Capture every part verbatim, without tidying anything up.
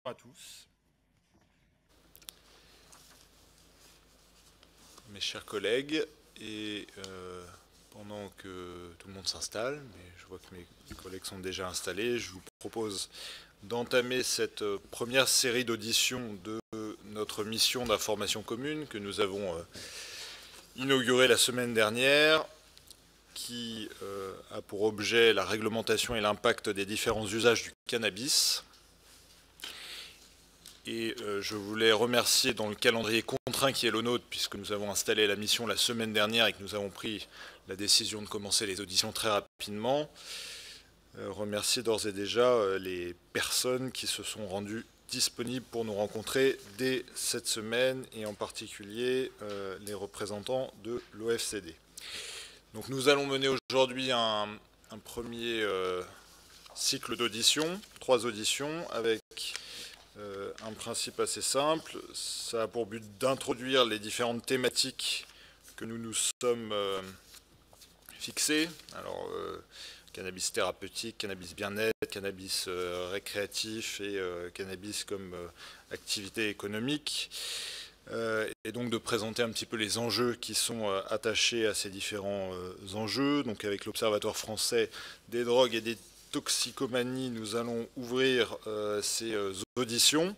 à tous. Mes chers collègues, et euh, pendant que tout le monde s'installe, mais je vois que mes collègues sont déjà installés, je vous propose d'entamer cette première série d'auditions de notre mission d'information commune que nous avons euh, inaugurée la semaine dernière, qui euh, a pour objet la réglementation et l'impact des différents usages du cannabis. Et euh, je voulais remercier dans le calendrier contraint qui est le nôtre, puisque nous avons installé la mission la semaine dernière et que nous avons pris la décision de commencer les auditions très rapidement, euh, remercier d'ores et déjà euh, les personnes qui se sont rendues disponibles pour nous rencontrer dès cette semaine, et en particulier euh, les représentants de l'O F C D. Donc nous allons mener aujourd'hui un, un premier euh, cycle d'auditions, trois auditions, avec Euh, un principe assez simple. Ça a pour but d'introduire les différentes thématiques que nous nous sommes euh, fixées. Alors, euh, cannabis thérapeutique, cannabis bien-être, cannabis euh, récréatif et euh, cannabis comme euh, activité économique. Euh, et donc de présenter un petit peu les enjeux qui sont euh, attachés à ces différents euh, enjeux. Donc avec l'Observatoire français des drogues et des toxicomanie, nous allons ouvrir euh, ces euh, auditions.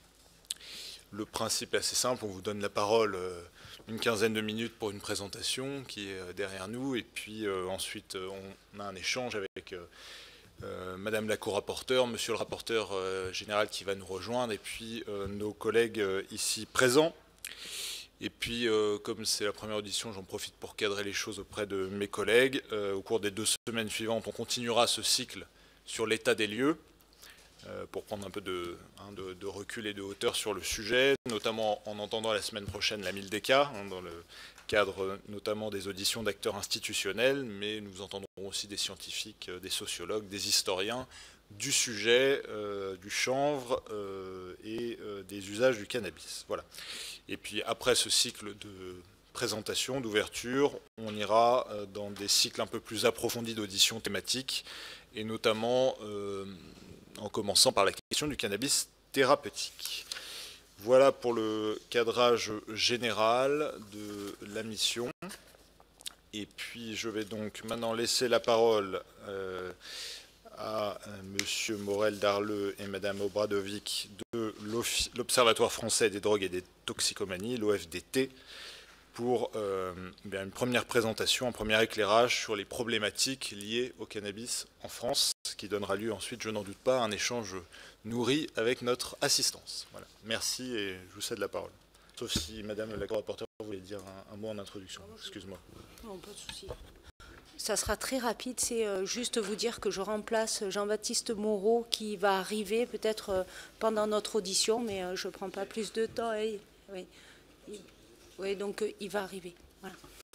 Le principe est assez simple, on vous donne la parole euh, une quinzaine de minutes pour une présentation qui est euh, derrière nous, et puis euh, ensuite euh, on a un échange avec euh, euh, Madame la co-rapporteure, Monsieur le rapporteur euh, général qui va nous rejoindre, et puis euh, nos collègues euh, ici présents. Et puis, euh, comme c'est la première audition, j'en profite pour cadrer les choses auprès de mes collègues. Euh, au cours des deux semaines suivantes, on continuera ce cycle sur l'état des lieux, euh, pour prendre un peu de, hein, de, de recul et de hauteur sur le sujet, notamment en entendant la semaine prochaine la MILDECA, hein, dans le cadre notamment des auditions d'acteurs institutionnels, mais nous entendrons aussi des scientifiques, des sociologues, des historiens, du sujet, euh, du chanvre euh, et euh, des usages du cannabis. Voilà. Et puis après ce cycle de présentation, d'ouverture, on ira dans des cycles un peu plus approfondis d'auditions thématiques, et notamment euh, en commençant par la question du cannabis thérapeutique. Voilà pour le cadrage général de la mission. Et puis je vais donc maintenant laisser la parole euh, à M. Morel-Darleux et Mme Obradovic de l'Observatoire français des drogues et des toxicomanies, l'O F D T, pour euh, bien une première présentation, un premier éclairage sur les problématiques liées au cannabis en France, ce qui donnera lieu ensuite, je n'en doute pas, à un échange nourri avec notre assistance. Voilà. Merci et je vous cède la parole. Sauf si Mme la co-rapporteure voulait dire un, un mot en introduction. Excuse-moi. Non, pas de souci. Ça sera très rapide, c'est euh, juste vous dire que je remplace Jean-Baptiste Moreau qui va arriver peut-être euh, pendant notre audition, mais euh, je ne prends pas plus de temps. Et, oui. Il, oui, donc euh, il va arriver. Voilà.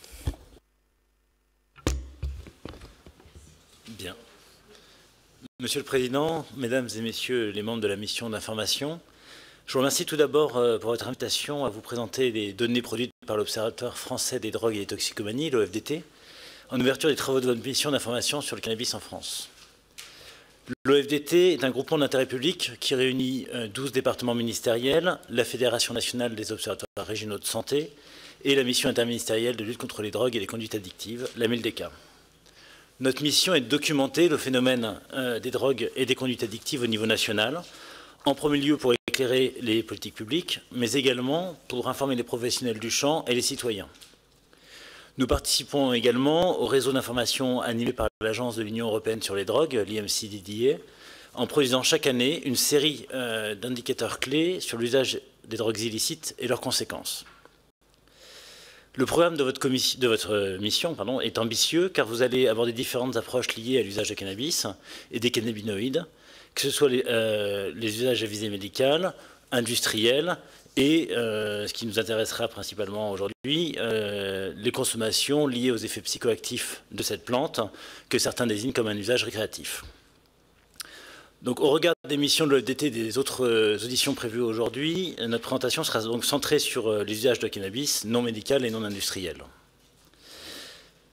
Bien. Monsieur le Président, Mesdames et Messieurs les membres de la mission d'information, je vous remercie tout d'abord euh, pour votre invitation à vous présenter les données produites par l'Observatoire français des drogues et des toxicomanies, l'O F D T, en ouverture des travaux de votre mission d'information sur le cannabis en France. L'O F D T est un groupement d'intérêt public qui réunit douze départements ministériels, la Fédération nationale des observatoires régionaux de santé et la mission interministérielle de lutte contre les drogues et les conduites addictives, la MILDECA. Notre mission est de documenter le phénomène des drogues et des conduites addictives au niveau national, en premier lieu pour éclairer les politiques publiques, mais également pour informer les professionnels du champ et les citoyens. Nous participons également au réseau d'information animé par l'Agence de l'Union européenne sur les drogues, l'I M C D D A, en produisant chaque année une série euh, d'indicateurs clés sur l'usage des drogues illicites et leurs conséquences. Le programme de votre, de votre mission pardon, est ambitieux car vous allez aborder différentes approches liées à l'usage de cannabis et des cannabinoïdes, que ce soit les, euh, les usages à visée médicale, industriels, et euh, ce qui nous intéressera principalement aujourd'hui, euh, les consommations liées aux effets psychoactifs de cette plante, que certains désignent comme un usage récréatif. Donc, au regard des missions de l'O F D T et des autres euh, auditions prévues aujourd'hui, notre présentation sera donc centrée sur euh, les usages de cannabis non médical et non industriel.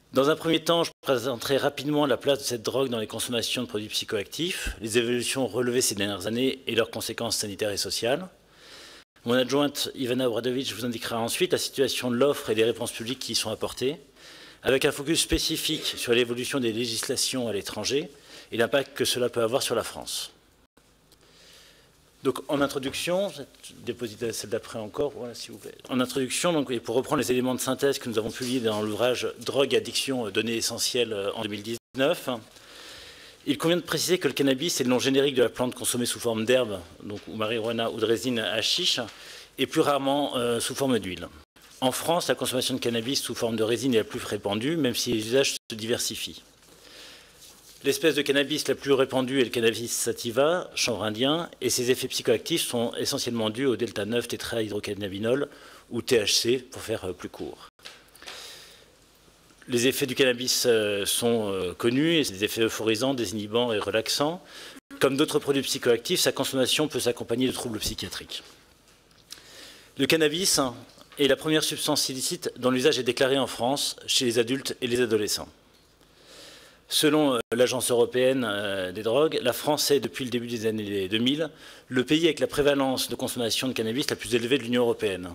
Dans un premier temps, je présenterai rapidement la place de cette drogue dans les consommations de produits psychoactifs, les évolutions relevées ces dernières années et leurs conséquences sanitaires et sociales. Mon adjointe Ivana Obradovic vous indiquera ensuite la situation de l'offre et des réponses publiques qui y sont apportées, avec un focus spécifique sur l'évolution des législations à l'étranger et l'impact que cela peut avoir sur la France. Donc, en introduction, dépositez celle d'après encore, voilà, s'il vous plaît. En introduction, donc, et pour reprendre les éléments de synthèse que nous avons publiés dans l'ouvrage Drogue, addiction, données essentielles en deux mille dix-neuf, il convient de préciser que le cannabis est le nom générique de la plante consommée sous forme d'herbe, donc ou marijuana ou de résine hashish, et plus rarement euh, sous forme d'huile. En France, la consommation de cannabis sous forme de résine est la plus répandue, même si les usages se diversifient. L'espèce de cannabis la plus répandue est le cannabis sativa, chanvre indien, et ses effets psychoactifs sont essentiellement dus au delta neuf tétrahydrocannabinol, ou T H C, pour faire plus court. Les effets du cannabis sont connus, et c'est des effets euphorisants, désinhibants et relaxants. Comme d'autres produits psychoactifs, sa consommation peut s'accompagner de troubles psychiatriques. Le cannabis est la première substance illicite dont l'usage est déclaré en France chez les adultes et les adolescents. Selon l'Agence européenne des drogues, la France est, depuis le début des années deux mille, le pays avec la prévalence de consommation de cannabis la plus élevée de l'Union européenne.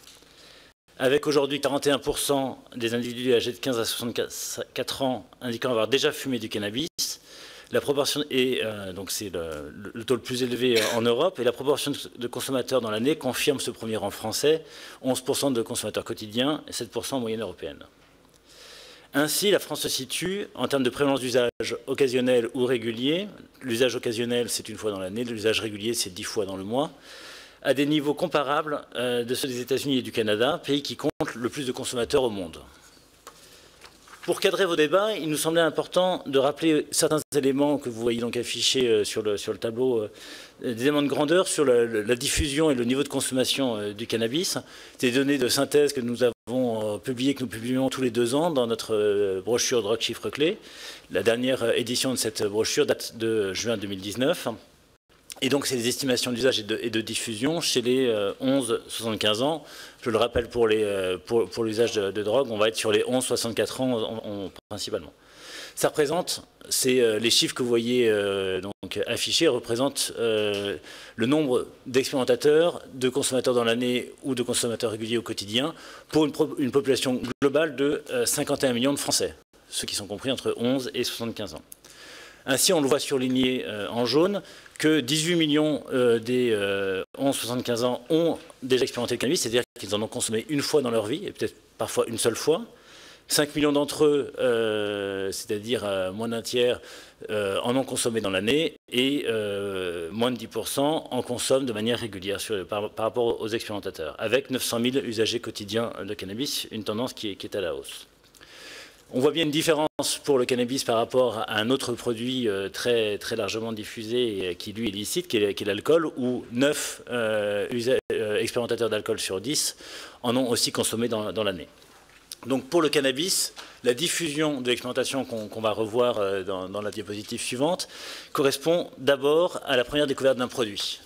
Avec aujourd'hui quarante et un pour cent des individus âgés de quinze à soixante-quatre ans indiquant avoir déjà fumé du cannabis, la proportion est, euh, donc c'est le, le taux le plus élevé en Europe, et la proportion de consommateurs dans l'année confirme ce premier rang français, onze pour cent de consommateurs quotidiens et sept pour cent en moyenne européenne. Ainsi, la France se situe en termes de prévalence d'usage occasionnel ou régulier. L'usage occasionnel, c'est une fois dans l'année, l'usage régulier, c'est dix fois dans le mois, à des niveaux comparables euh, de ceux des États-Unis et du Canada, pays qui comptent le plus de consommateurs au monde. Pour cadrer vos débats, il nous semblait important de rappeler certains éléments que vous voyez donc affichés sur le, sur le tableau, euh, des éléments de grandeur sur la, la diffusion et le niveau de consommation euh, du cannabis. Des données de synthèse que nous avons euh, publiées, que nous publions tous les deux ans dans notre euh, brochure Drogue chiffres clés. La dernière édition de cette brochure date de juin deux mille dix-neuf. Et donc, c'est des estimations d'usage et de, et de diffusion chez les euh, onze soixante-quinze ans. Je le rappelle, pour l'usage euh, pour, pour de, de drogue, on va être sur les onze soixante-quatre ans on, on, principalement. Ça représente, c'est euh, les chiffres que vous voyez euh, donc, affichés, représentent euh, le nombre d'expérimentateurs, de consommateurs dans l'année ou de consommateurs réguliers au quotidien, pour une, une population globale de euh, cinquante et un millions de Français, ceux qui sont compris entre onze et soixante-quinze ans. Ainsi, on le voit surligné euh, en jaune, que dix-huit millions euh, des euh, onze soixante-quinze ans ont déjà expérimenté le cannabis, c'est-à-dire qu'ils en ont consommé une fois dans leur vie, et peut-être parfois une seule fois. cinq millions d'entre eux, euh, c'est-à-dire euh, moins d'un tiers, euh, en ont consommé dans l'année, et euh, moins de dix pour cent en consomment de manière régulière sur, par, par rapport aux expérimentateurs, avec neuf cent mille usagers quotidiens de cannabis, une tendance qui est, qui est à la hausse. On voit bien une différence pour le cannabis par rapport à un autre produit euh, très, très largement diffusé et qui, lui, est licite, qui est, qui est l'alcool, où neuf euh, euh, expérimentateurs d'alcool sur dix en ont aussi consommé dans, dans l'année. Donc, pour le cannabis, la diffusion de l'expérimentation qu'on qu'on va revoir euh, dans, dans la diapositive suivante correspond d'abord à la première découverte d'un produit.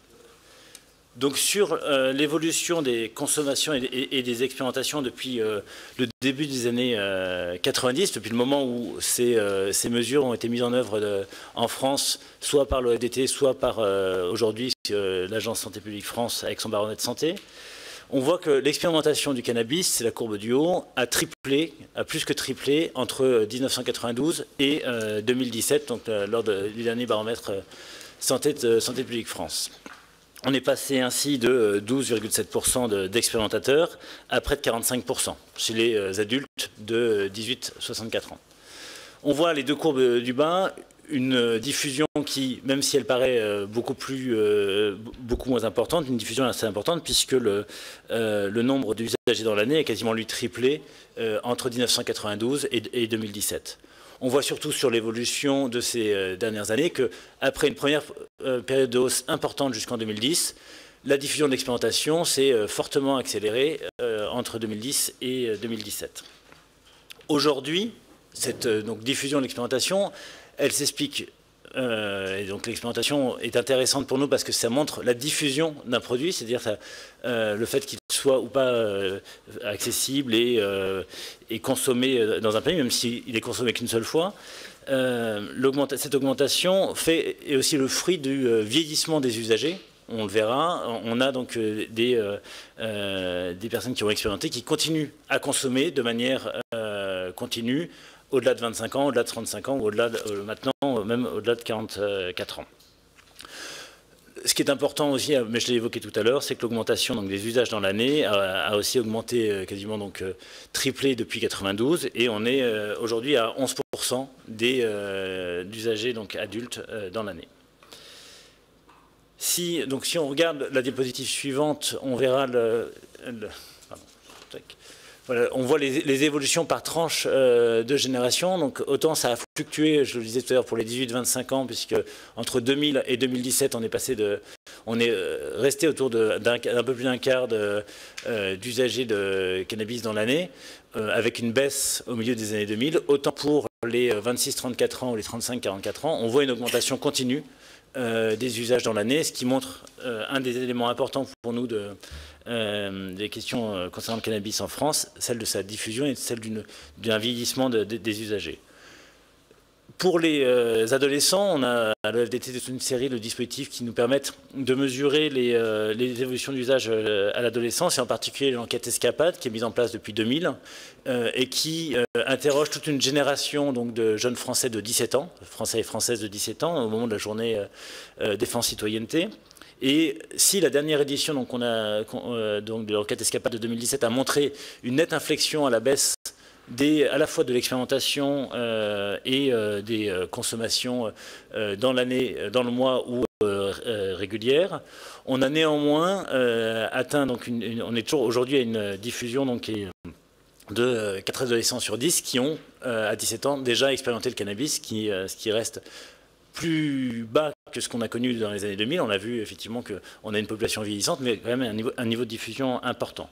Donc sur euh, l'évolution des consommations et, et, et des expérimentations depuis euh, le début des années euh, quatre-vingt-dix, depuis le moment où ces, euh, ces mesures ont été mises en œuvre de, en France, soit par l'O E D T, soit par euh, aujourd'hui euh, l'Agence Santé Publique France avec son baromètre santé, on voit que l'expérimentation du cannabis, c'est la courbe du haut, a triplé, a plus que triplé entre mille neuf cent quatre-vingt-douze et euh, deux mille dix-sept, donc euh, lors de, du dernier baromètre euh, santé, de Santé Publique France. On est passé ainsi de douze virgule sept pour cent d'expérimentateurs à près de quarante-cinq pour cent chez les adultes de dix-huit à soixante-quatre ans. On voit les deux courbes du bas, une diffusion qui, même si elle paraît beaucoup, plus, beaucoup moins importante, une diffusion assez importante puisque le, le nombre d'usagers dans l'année est quasiment lui triplé entre mille neuf cent quatre-vingt-douze et deux mille dix-sept. On voit surtout sur l'évolution de ces euh, dernières années qu'après une première euh, période de hausse importante jusqu'en deux mille dix, la diffusion de l'expérimentation s'est euh, fortement accélérée euh, entre deux mille dix et euh, deux mille dix-sept. Aujourd'hui, cette euh, donc, diffusion de l'expérimentation, elle s'explique, euh, et donc l'expérimentation est intéressante pour nous parce que ça montre la diffusion d'un produit, c'est-à-dire euh, le fait qu'il soit ou pas euh, accessible et, euh, et consommé dans un pays, même s'il est consommé qu'une seule fois. Euh, l'augmenta- cette augmentation fait, est aussi le fruit du euh, vieillissement des usagers. On le verra, on a donc euh, des, euh, euh, des personnes qui ont expérimenté, qui continuent à consommer de manière euh, continue, au-delà de vingt-cinq ans, au-delà de trente-cinq ans, ou au-delà de, euh, maintenant, même au-delà de quarante-quatre ans. Ce qui est important aussi, mais je l'ai évoqué tout à l'heure, c'est que l'augmentation donc, des usages dans l'année a, a aussi augmenté euh, quasiment donc, euh, triplé depuis mille neuf cent quatre-vingt-douze, et on est euh, aujourd'hui à onze pour cent des euh, d'usagers donc, adultes euh, dans l'année. Si, donc, si on regarde la diapositive suivante, on verra le, le pardon, voilà, on voit les, les évolutions par tranche euh, de génération. Donc autant ça a fluctué, je le disais tout à l'heure, pour les dix-huit vingt-cinq ans, puisque entre deux mille et deux mille dix-sept, on est passé de, on est resté autour d'un un peu plus d'un quart d'usagers de, euh, de cannabis dans l'année, euh, avec une baisse au milieu des années deux mille. Autant pour les vingt-six trente-quatre ans ou les trente-cinq quarante-quatre ans, on voit une augmentation continue Euh, des usages dans l'année, ce qui montre euh, un des éléments importants pour nous de, euh, des questions euh, concernant le cannabis en France, celle de sa diffusion et celle d'un vieillissement de, de, des usagers. Pour les euh, adolescents, on a à l'O F D T toute une série de dispositifs qui nous permettent de mesurer les, euh, les évolutions d'usage euh, à l'adolescence, et en particulier l'enquête Escapade, qui est mise en place depuis deux mille, euh, et qui euh, interroge toute une génération donc, de jeunes Français de dix-sept ans, Français et Françaises de dix-sept ans, au moment de la journée euh, défense citoyenneté. Et si la dernière édition donc, on a, euh, donc, de l'enquête Escapade de deux mille dix-sept a montré une nette inflexion à la baisse Des, à la fois de l'expérimentation euh, et euh, des euh, consommations euh, dans l'année, dans le mois ou euh, euh, régulières. On a néanmoins euh, atteint, donc une, une, on est toujours aujourd'hui à une diffusion donc, de euh, quatre adolescents sur dix qui ont, euh, à dix-sept ans, déjà expérimenté le cannabis, qui, euh, ce qui reste plus bas que ce qu'on a connu dans les années deux mille. On a vu effectivement qu'on a une population vieillissante, mais quand même un niveau, un niveau de diffusion important.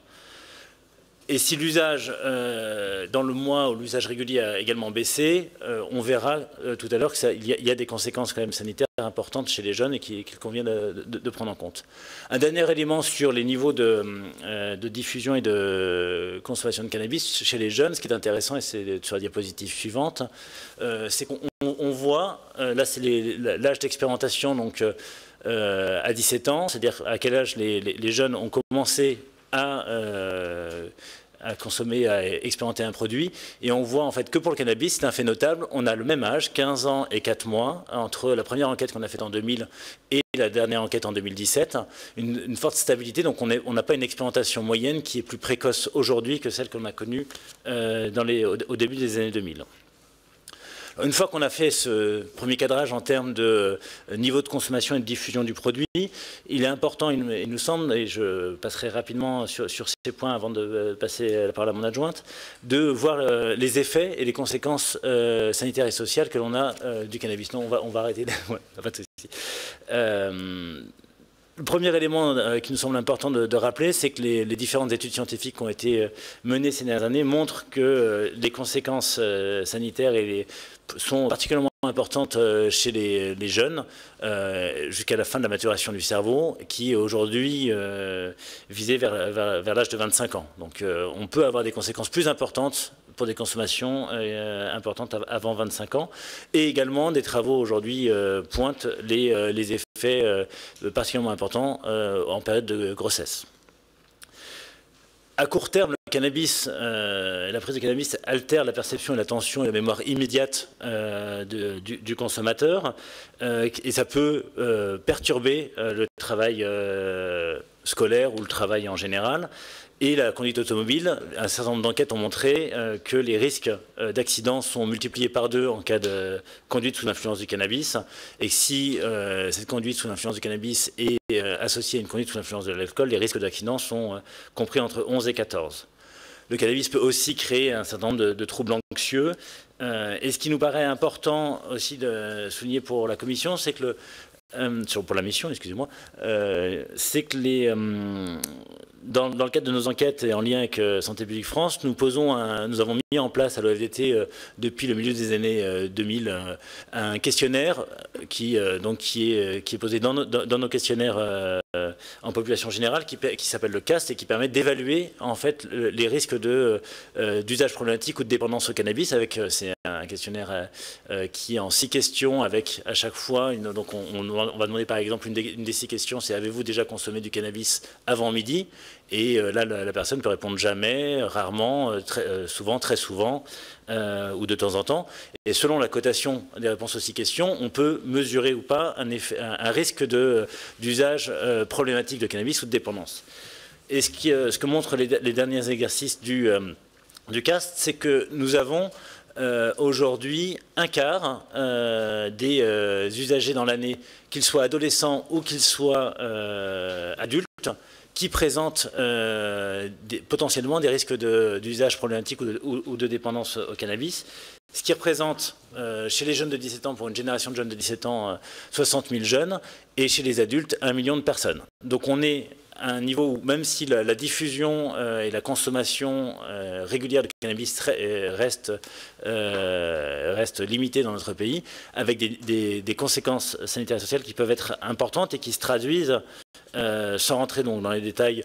Et si l'usage euh, dans le mois où l'usage régulier a également baissé, euh, on verra euh, tout à l'heure qu'il y, y a des conséquences quand même sanitaires importantes chez les jeunes et qu'il qu'il convient de, de, de prendre en compte. Un dernier élément sur les niveaux de, euh, de diffusion et de consommation de cannabis chez les jeunes, ce qui est intéressant, et c'est sur la diapositive suivante, euh, c'est qu'on on voit, euh, là c'est l'âge d'expérimentation donc euh, à dix-sept ans, c'est-à-dire à quel âge les, les, les jeunes ont commencé à, euh, à consommer, à expérimenter un produit. Et on voit en fait que pour le cannabis, c'est un fait notable. On a le même âge, quinze ans et quatre mois, entre la première enquête qu'on a faite en deux mille et la dernière enquête en deux mille dix-sept. Une, une forte stabilité, donc on n'a on pas une expérimentation moyenne qui est plus précoce aujourd'hui que celle qu'on a connue euh, dans les, au, au début des années deux mille. Une fois qu'on a fait ce premier cadrage en termes de niveau de consommation et de diffusion du produit, il est important, il nous semble, et je passerai rapidement sur, sur ces points avant de passer la parole à mon adjointe, de voir les effets et les conséquences euh, sanitaires et sociales que l'on a euh, du cannabis. Non, on va, on va arrêter. Ouais, pas de souci. Euh, Le premier élément qui nous semble important de, de rappeler, c'est que les, les différentes études scientifiques qui ont été menées ces dernières années montrent que les conséquences sanitaires et les, sont particulièrement importantes chez les, les jeunes euh, jusqu'à la fin de la maturation du cerveau, qui est aujourd'hui euh, visée vers, vers, vers l'âge de vingt-cinq ans. Donc euh, on peut avoir des conséquences plus importantes pour des consommations euh, importantes avant vingt-cinq ans. Et également, des travaux aujourd'hui euh, pointent les, euh, les effets euh, particulièrement importants euh, en période de grossesse. À court terme, le cannabis, euh, la prise de cannabis altère la perception et l'attention et la mémoire immédiate euh, de, du, du consommateur, euh, et ça peut euh, perturber euh, le travail euh, scolaire ou le travail en général. Et la conduite automobile, un certain nombre d'enquêtes ont montré euh, que les risques euh, d'accidents sont multipliés par deux en cas de conduite sous l'influence du cannabis. Et si euh, cette conduite sous l'influence du cannabis est euh, associée à une conduite sous l'influence de l'alcool, les risques d'accident sont euh, compris entre onze et quatorze. Le cannabis peut aussi créer un certain nombre de, de troubles anxieux. Euh, et ce qui nous paraît important aussi de souligner pour la Commission, c'est que le, euh, pour la mission, excusez-moi, euh, c'est que les... Euh, dans, dans le cadre de nos enquêtes et en lien avec euh, Santé publique France, nous, posons un, nous avons mis en place à l'O F D T euh, depuis le milieu des années euh, deux mille euh, un questionnaire qui, euh, donc, qui, est, qui est posé dans nos, dans, dans nos questionnaires euh, en population générale qui, qui s'appelle le CAST et qui permet d'évaluer en fait les risques de, euh, d'usage problématique ou de dépendance au cannabis. Avec c'est un questionnaire euh, qui est en six questions avec à chaque fois une, donc on, on va demander par exemple une des, une des six questions, c'est avez-vous déjà consommé du cannabis avant midi? Et euh, là la, la personne peut répondre jamais, rarement, euh, très, euh, souvent, très souvent euh, ou de temps en temps. Et selon la cotation des réponses aux six questions, on peut mesurer ou pas un, effet, un, un risque de, d'usage euh, problématique de cannabis ou de dépendance. Et ce, qui, euh, ce que montrent les, les derniers exercices du, euh, du CAST, c'est que nous avons euh, aujourd'hui un quart euh, des euh, usagers dans l'année, qu'ils soient adolescents ou qu'ils soient euh, adultes, qui présentent euh, des, potentiellement des risques de, d'usage problématique ou de, ou, ou de dépendance au cannabis, ce qui représente euh, chez les jeunes de dix-sept ans, pour une génération de jeunes de dix-sept ans, euh, soixante mille jeunes, et chez les adultes, un million de personnes. Donc on est à un niveau où, même si la, la diffusion euh, et la consommation euh, régulière de cannabis reste, euh, reste limitée dans notre pays, avec des, des, des conséquences sanitaires et sociales qui peuvent être importantes et qui se traduisent, Euh, sans rentrer donc dans les détails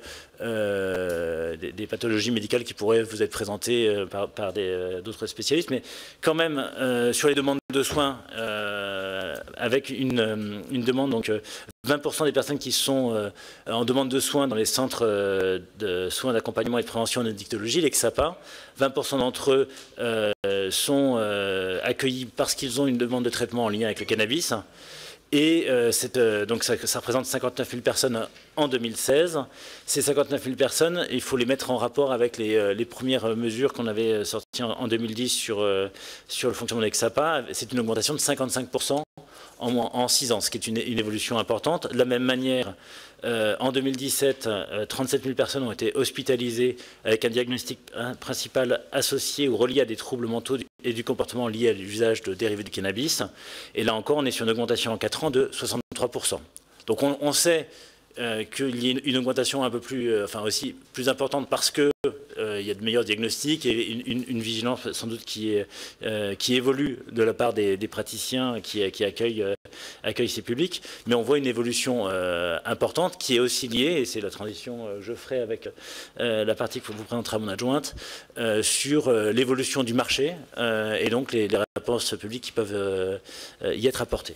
euh, des, des pathologies médicales qui pourraient vous être présentées euh, par, par euh, d'autres spécialistes, mais quand même euh, sur les demandes de soins, euh, avec une, une demande, donc vingt pour cent des personnes qui sont euh, en demande de soins dans les centres euh, de soins d'accompagnement et de prévention en addictologie, les C S A P A, vingt pour cent d'entre eux euh, sont euh, accueillis parce qu'ils ont une demande de traitement en lien avec le cannabis. Et euh, cette, euh, donc ça, ça représente cinquante-neuf mille personnes en deux mille seize. Ces cinquante-neuf mille personnes, il faut les mettre en rapport avec les, euh, les premières mesures qu'on avait sorties en, en deux mille dix sur, euh, sur le fonctionnement des C S A P A. C'est une augmentation de cinquante-cinq pour cent en, en six ans, ce qui est une, une évolution importante. De la même manière, euh, en deux mille dix-sept, euh, trente-sept mille personnes ont été hospitalisées avec un diagnostic hein, principal associé ou relié à des troubles mentaux et du comportement lié à l'usage de dérivés du cannabis. Et là encore, on est sur une augmentation en quatre ans de soixante-trois pour cent. Donc on, on sait euh, qu'il y a une, une augmentation un peu plus, euh, enfin aussi plus importante parce que euh, il y a de meilleurs diagnostics et une, une, une vigilance sans doute qui, est, euh, qui évolue de la part des, des praticiens qui, qui accueillent, euh, accueillent ces publics. Mais on voit une évolution euh, importante qui est aussi liée, et c'est la transition que je ferai avec euh, la partie que vous présenterez à mon adjointe, euh, sur euh, l'évolution du marché euh, et donc les, les réponses publiques qui peuvent euh, y être apportées.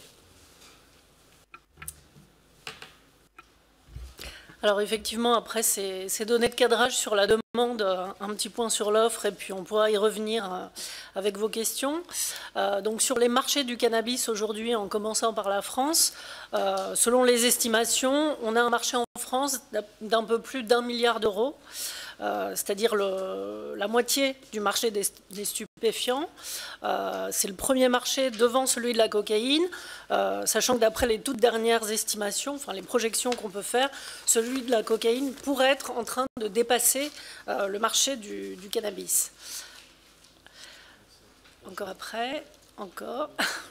Alors effectivement, après ces, ces données de cadrage sur la demande, un petit point sur l'offre, et puis on pourra y revenir avec vos questions. Euh, donc sur les marchés du cannabis aujourd'hui, en commençant par la France, euh, selon les estimations, on a un marché en France d'un peu plus d'un milliard d'euros. Euh, c'est-à-dire la moitié du marché des, des stupéfiants. Euh, c'est le premier marché devant celui de la cocaïne, euh, sachant que d'après les toutes dernières estimations, enfin les projections qu'on peut faire, celui de la cocaïne pourrait être en train de dépasser euh, le marché du, du cannabis. Encore après, encore...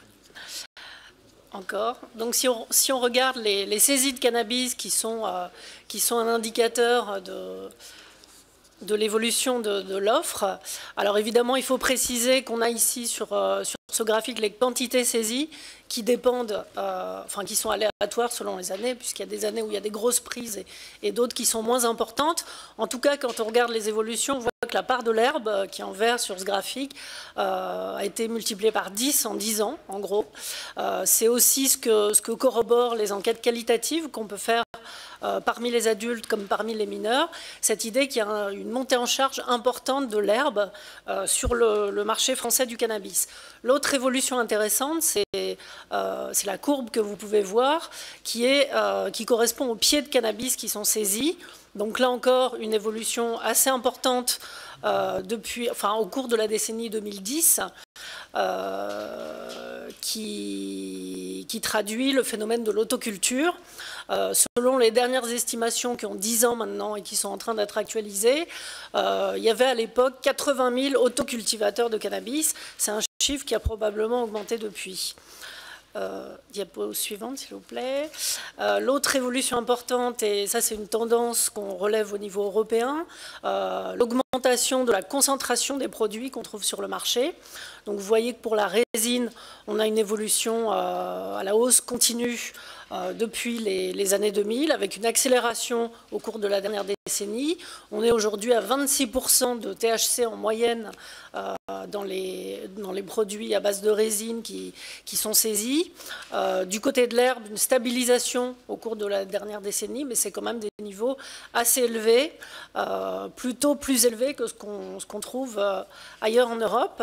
Encore. Donc si on, si on regarde les, les saisies de cannabis qui sont, euh, qui sont un indicateur de... de l'évolution de, de l'offre. Alors évidemment, il faut préciser qu'on a ici sur, euh, sur ce graphique les quantités saisies qui dépendent, euh, enfin qui sont aléatoires selon les années, puisqu'il y a des années où il y a des grosses prises et, et d'autres qui sont moins importantes. En tout cas, quand on regarde les évolutions, on voit que la part de l'herbe, qui est en vert sur ce graphique, euh, a été multipliée par dix en dix ans, en gros. Euh, c'est aussi ce que, ce que corroborent les enquêtes qualitatives qu'on peut faire Euh, parmi les adultes comme parmi les mineurs, cette idée qu'il y a un, une montée en charge importante de l'herbe euh, sur le, le marché français du cannabis. L'autre évolution intéressante, c'est euh, la courbe que vous pouvez voir, qui, est, euh, qui correspond aux pieds de cannabis qui sont saisis. Donc là encore, une évolution assez importante euh, depuis, enfin, au cours de la décennie deux mille dix, euh, qui, qui traduit le phénomène de l'autoculture. Euh, selon les dernières estimations qui ont dix ans maintenant et qui sont en train d'être actualisées, euh, il y avait à l'époque quatre-vingt mille autocultivateurs de cannabis. C'est un chiffre qui a probablement augmenté depuis. Euh, diapo suivante, s'il vous plaît. Euh, L'autre évolution importante, et ça c'est une tendance qu'on relève au niveau européen, euh, l'augmentation de la concentration des produits qu'on trouve sur le marché. Donc vous voyez que pour la résine, on a une évolution euh, à la hausse continue euh, depuis les, les années deux mille, avec une accélération au cours de la dernière décennie. On est aujourd'hui à vingt-six pour cent de T H C en moyenne euh, dans, les, dans les produits à base de résine qui, qui sont saisis. Euh, du côté de l'herbe, une stabilisation au cours de la dernière décennie, mais c'est quand même des niveaux assez élevés, euh, plutôt plus élevés que ce qu'on ce qu'on trouve euh, ailleurs en Europe.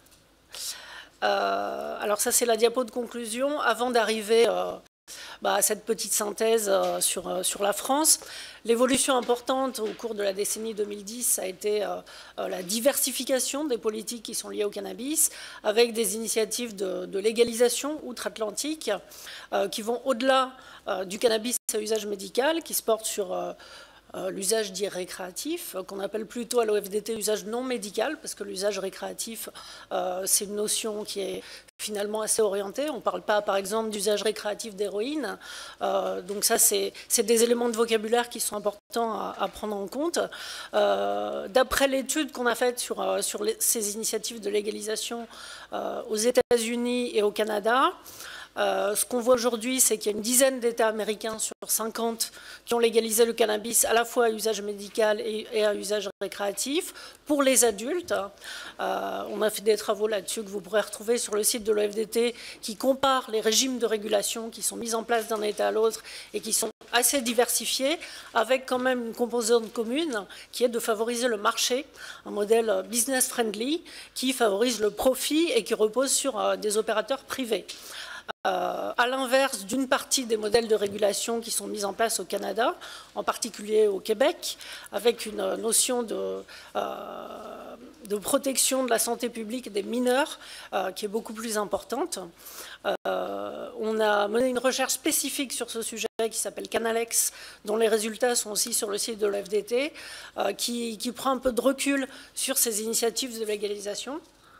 Euh, alors ça, c'est la diapo de conclusion. Avant d'arriver euh, bah, à cette petite synthèse euh, sur, euh, sur la France, l'évolution importante au cours de la décennie deux mille dix, ça a été euh, euh, la diversification des politiques qui sont liées au cannabis, avec des initiatives de, de légalisation outre-Atlantique euh, qui vont au-delà euh, du cannabis à usage médical, qui se portent sur... Euh, Euh, l'usage dit récréatif, euh, qu'on appelle plutôt à l'O F D T usage non médical, parce que l'usage récréatif, euh, c'est une notion qui est finalement assez orientée. On ne parle pas, par exemple, d'usage récréatif d'héroïne. Euh, donc ça, c'est des éléments de vocabulaire qui sont importants à, à prendre en compte. Euh, D'après l'étude qu'on a faite sur, euh, sur les, ces initiatives de légalisation euh, aux États-Unis et au Canada, Euh, ce qu'on voit aujourd'hui, c'est qu'il y a une dizaine d'États américains sur cinquante qui ont légalisé le cannabis à la fois à usage médical et, et à usage récréatif. Pour les adultes, euh, on a fait des travaux là-dessus que vous pourrez retrouver sur le site de l'O F D T qui compare les régimes de régulation qui sont mis en place d'un État à l'autre et qui sont assez diversifiés, avec quand même une composante commune qui est de favoriser le marché, un modèle business-friendly qui favorise le profit et qui repose sur euh, des opérateurs privés. Euh, à l'inverse d'une partie des modèles de régulation qui sont mis en place au Canada, en particulier au Québec, avec une notion de, euh, de protection de la santé publique des mineurs euh, qui est beaucoup plus importante. Euh, on a mené une recherche spécifique sur ce sujet qui s'appelle Canalex, dont les résultats sont aussi sur le site de l'O F D T, euh, qui, qui prend un peu de recul sur ces initiatives de légalisation,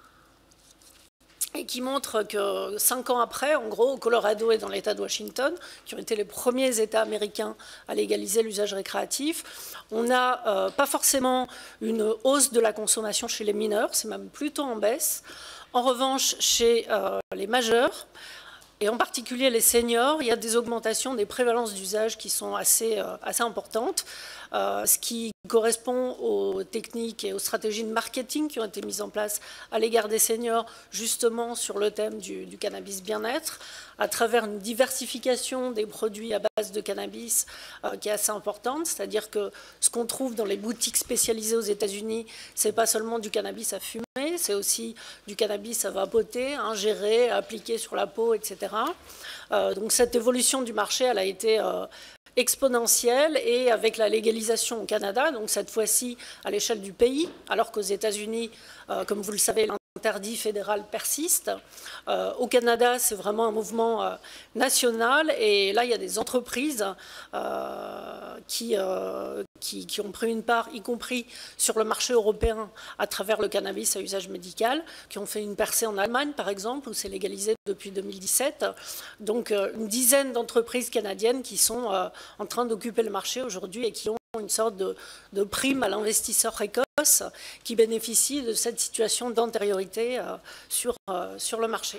et qui montre que cinq ans après, en gros, au Colorado et dans l'État de Washington, qui ont été les premiers États américains à légaliser l'usage récréatif, on n'a euh, pas forcément une hausse de la consommation chez les mineurs, c'est même plutôt en baisse. En revanche, chez euh, les majeurs, et en particulier les seniors, il y a des augmentations des prévalences d'usage qui sont assez, euh, assez importantes, euh, ce qui correspond aux techniques et aux stratégies de marketing qui ont été mises en place à l'égard des seniors, justement sur le thème du, du cannabis bien-être, à travers une diversification des produits à base de cannabis euh, qui est assez importante, c'est-à-dire que ce qu'on trouve dans les boutiques spécialisées aux États-Unis, c'est pas seulement du cannabis à fumer, c'est aussi du cannabis à vapoter, ingérer, à appliquer sur la peau, et cetera. Euh, donc cette évolution du marché, elle a été euh, exponentielle, et avec la légalisation au Canada, donc cette fois-ci à l'échelle du pays, alors qu'aux États-Unis, euh, comme vous le savez, l'interdit fédéral persiste. Euh, au Canada, c'est vraiment un mouvement euh, national, et là, il y a des entreprises euh, qui, euh, qui, qui ont pris une part, y compris sur le marché européen, à travers le cannabis à usage médical, qui ont fait une percée en Allemagne, par exemple, où c'est légalisé depuis deux mille dix-sept. Donc, euh, une dizaine d'entreprises canadiennes qui sont euh, en train d'occuper le marché aujourd'hui et qui ont une sorte de, de prime à l'investisseur précoce qui bénéficie de cette situation d'antériorité euh, sur, euh, sur le marché.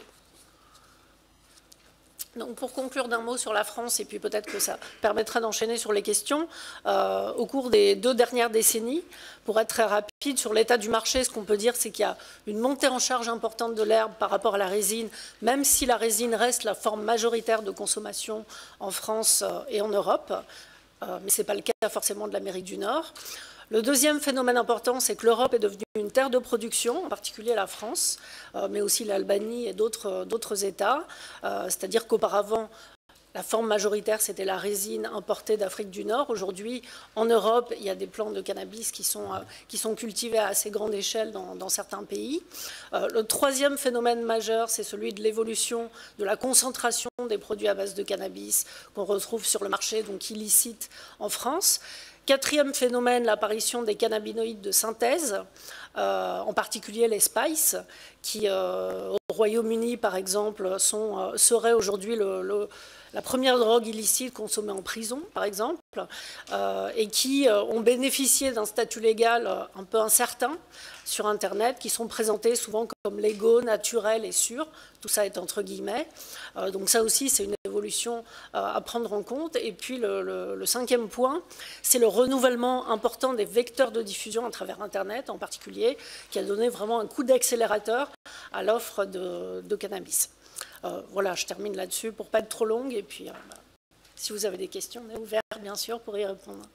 Donc, pour conclure d'un mot sur la France, et puis peut-être que ça permettra d'enchaîner sur les questions, euh, au cours des deux dernières décennies, pour être très rapide sur l'état du marché, ce qu'on peut dire, c'est qu'il y a une montée en charge importante de l'herbe par rapport à la résine, même si la résine reste la forme majoritaire de consommation en France et en Europe, euh, mais ce n'est pas le cas forcément de l'Amérique du Nord. Le deuxième phénomène important, c'est que l'Europe est devenue une terre de production, en particulier la France, euh, mais aussi l'Albanie et d'autres États. Euh, C'est-à-dire qu'auparavant, la forme majoritaire, c'était la résine importée d'Afrique du Nord. Aujourd'hui, en Europe, il y a des plants de cannabis qui sont, euh, qui sont cultivés à assez grande échelle dans, dans certains pays. Euh, le troisième phénomène majeur, c'est celui de l'évolution de la concentration des produits à base de cannabis qu'on retrouve sur le marché, donc illicite en France. Quatrième phénomène, l'apparition des cannabinoïdes de synthèse, euh, en particulier les spices, qui euh, au Royaume-Uni, par exemple, sont, euh, seraient aujourd'hui le, le, la première drogue illicite consommée en prison, par exemple, euh, et qui euh, ont bénéficié d'un statut légal euh, un peu incertain sur Internet, qui sont présentés souvent comme légaux, naturels et sûrs. Tout ça est entre guillemets. Euh, donc ça aussi, c'est une évolution euh, à prendre en compte. Et puis le, le, le cinquième point, c'est le renouvellement important des vecteurs de diffusion à travers Internet, en particulier, qui a donné vraiment un coup d'accélérateur à l'offre de, de cannabis. Euh, voilà, je termine là-dessus pour ne pas être trop longue. Et puis, euh, bah, si vous avez des questions, on est ouvert, bien sûr, pour y répondre.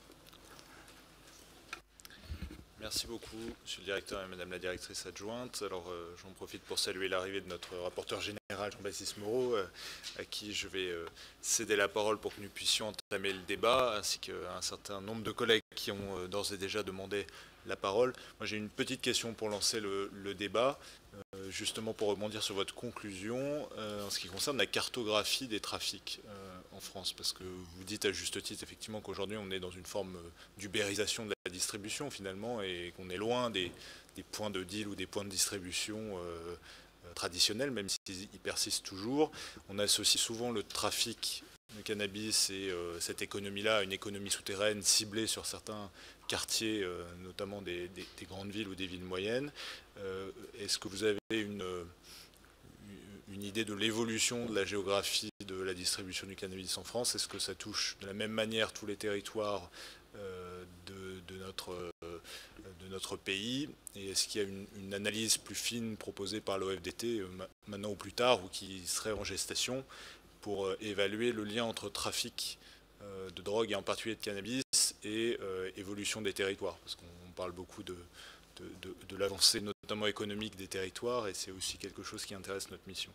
Merci beaucoup, Monsieur le Directeur et Madame la Directrice adjointe. Alors, euh, j'en profite pour saluer l'arrivée de notre rapporteur général, Jean-Baptiste Moreau, euh, à qui je vais euh, céder la parole pour que nous puissions entamer le débat, ainsi qu'un certain nombre de collègues qui ont euh, d'ores et déjà demandé la parole. Moi, j'ai une petite question pour lancer le, le débat, euh, justement pour rebondir sur votre conclusion euh, en ce qui concerne la cartographie des trafics euh, en France, parce que vous dites à juste titre effectivement qu'aujourd'hui on est dans une forme d'ubérisation de la distribution finalement et qu'on est loin des, des points de deal ou des points de distribution euh, traditionnels, même s'ils persistent toujours. On associe souvent le trafic de cannabis et euh, cette économie-là à une économie souterraine ciblée sur certains quartiers, euh, notamment des, des, des grandes villes ou des villes moyennes. Euh, Est-ce que vous avez une, une idée de l'évolution de la géographie de la distribution du cannabis en France? Est-ce que ça touche de la même manière tous les territoires euh, de, de, notre, euh, de notre pays? Et est-ce qu'il y a une, une analyse plus fine proposée par l'O F D T euh, maintenant ou plus tard, ou qui serait en gestation, pour euh, évaluer le lien entre trafic euh, de drogue et en particulier de cannabis et euh, évolution des territoires? Parce qu'on parle beaucoup de, de, de, de l'avancée notamment économique des territoires, et c'est aussi quelque chose qui intéresse notre mission.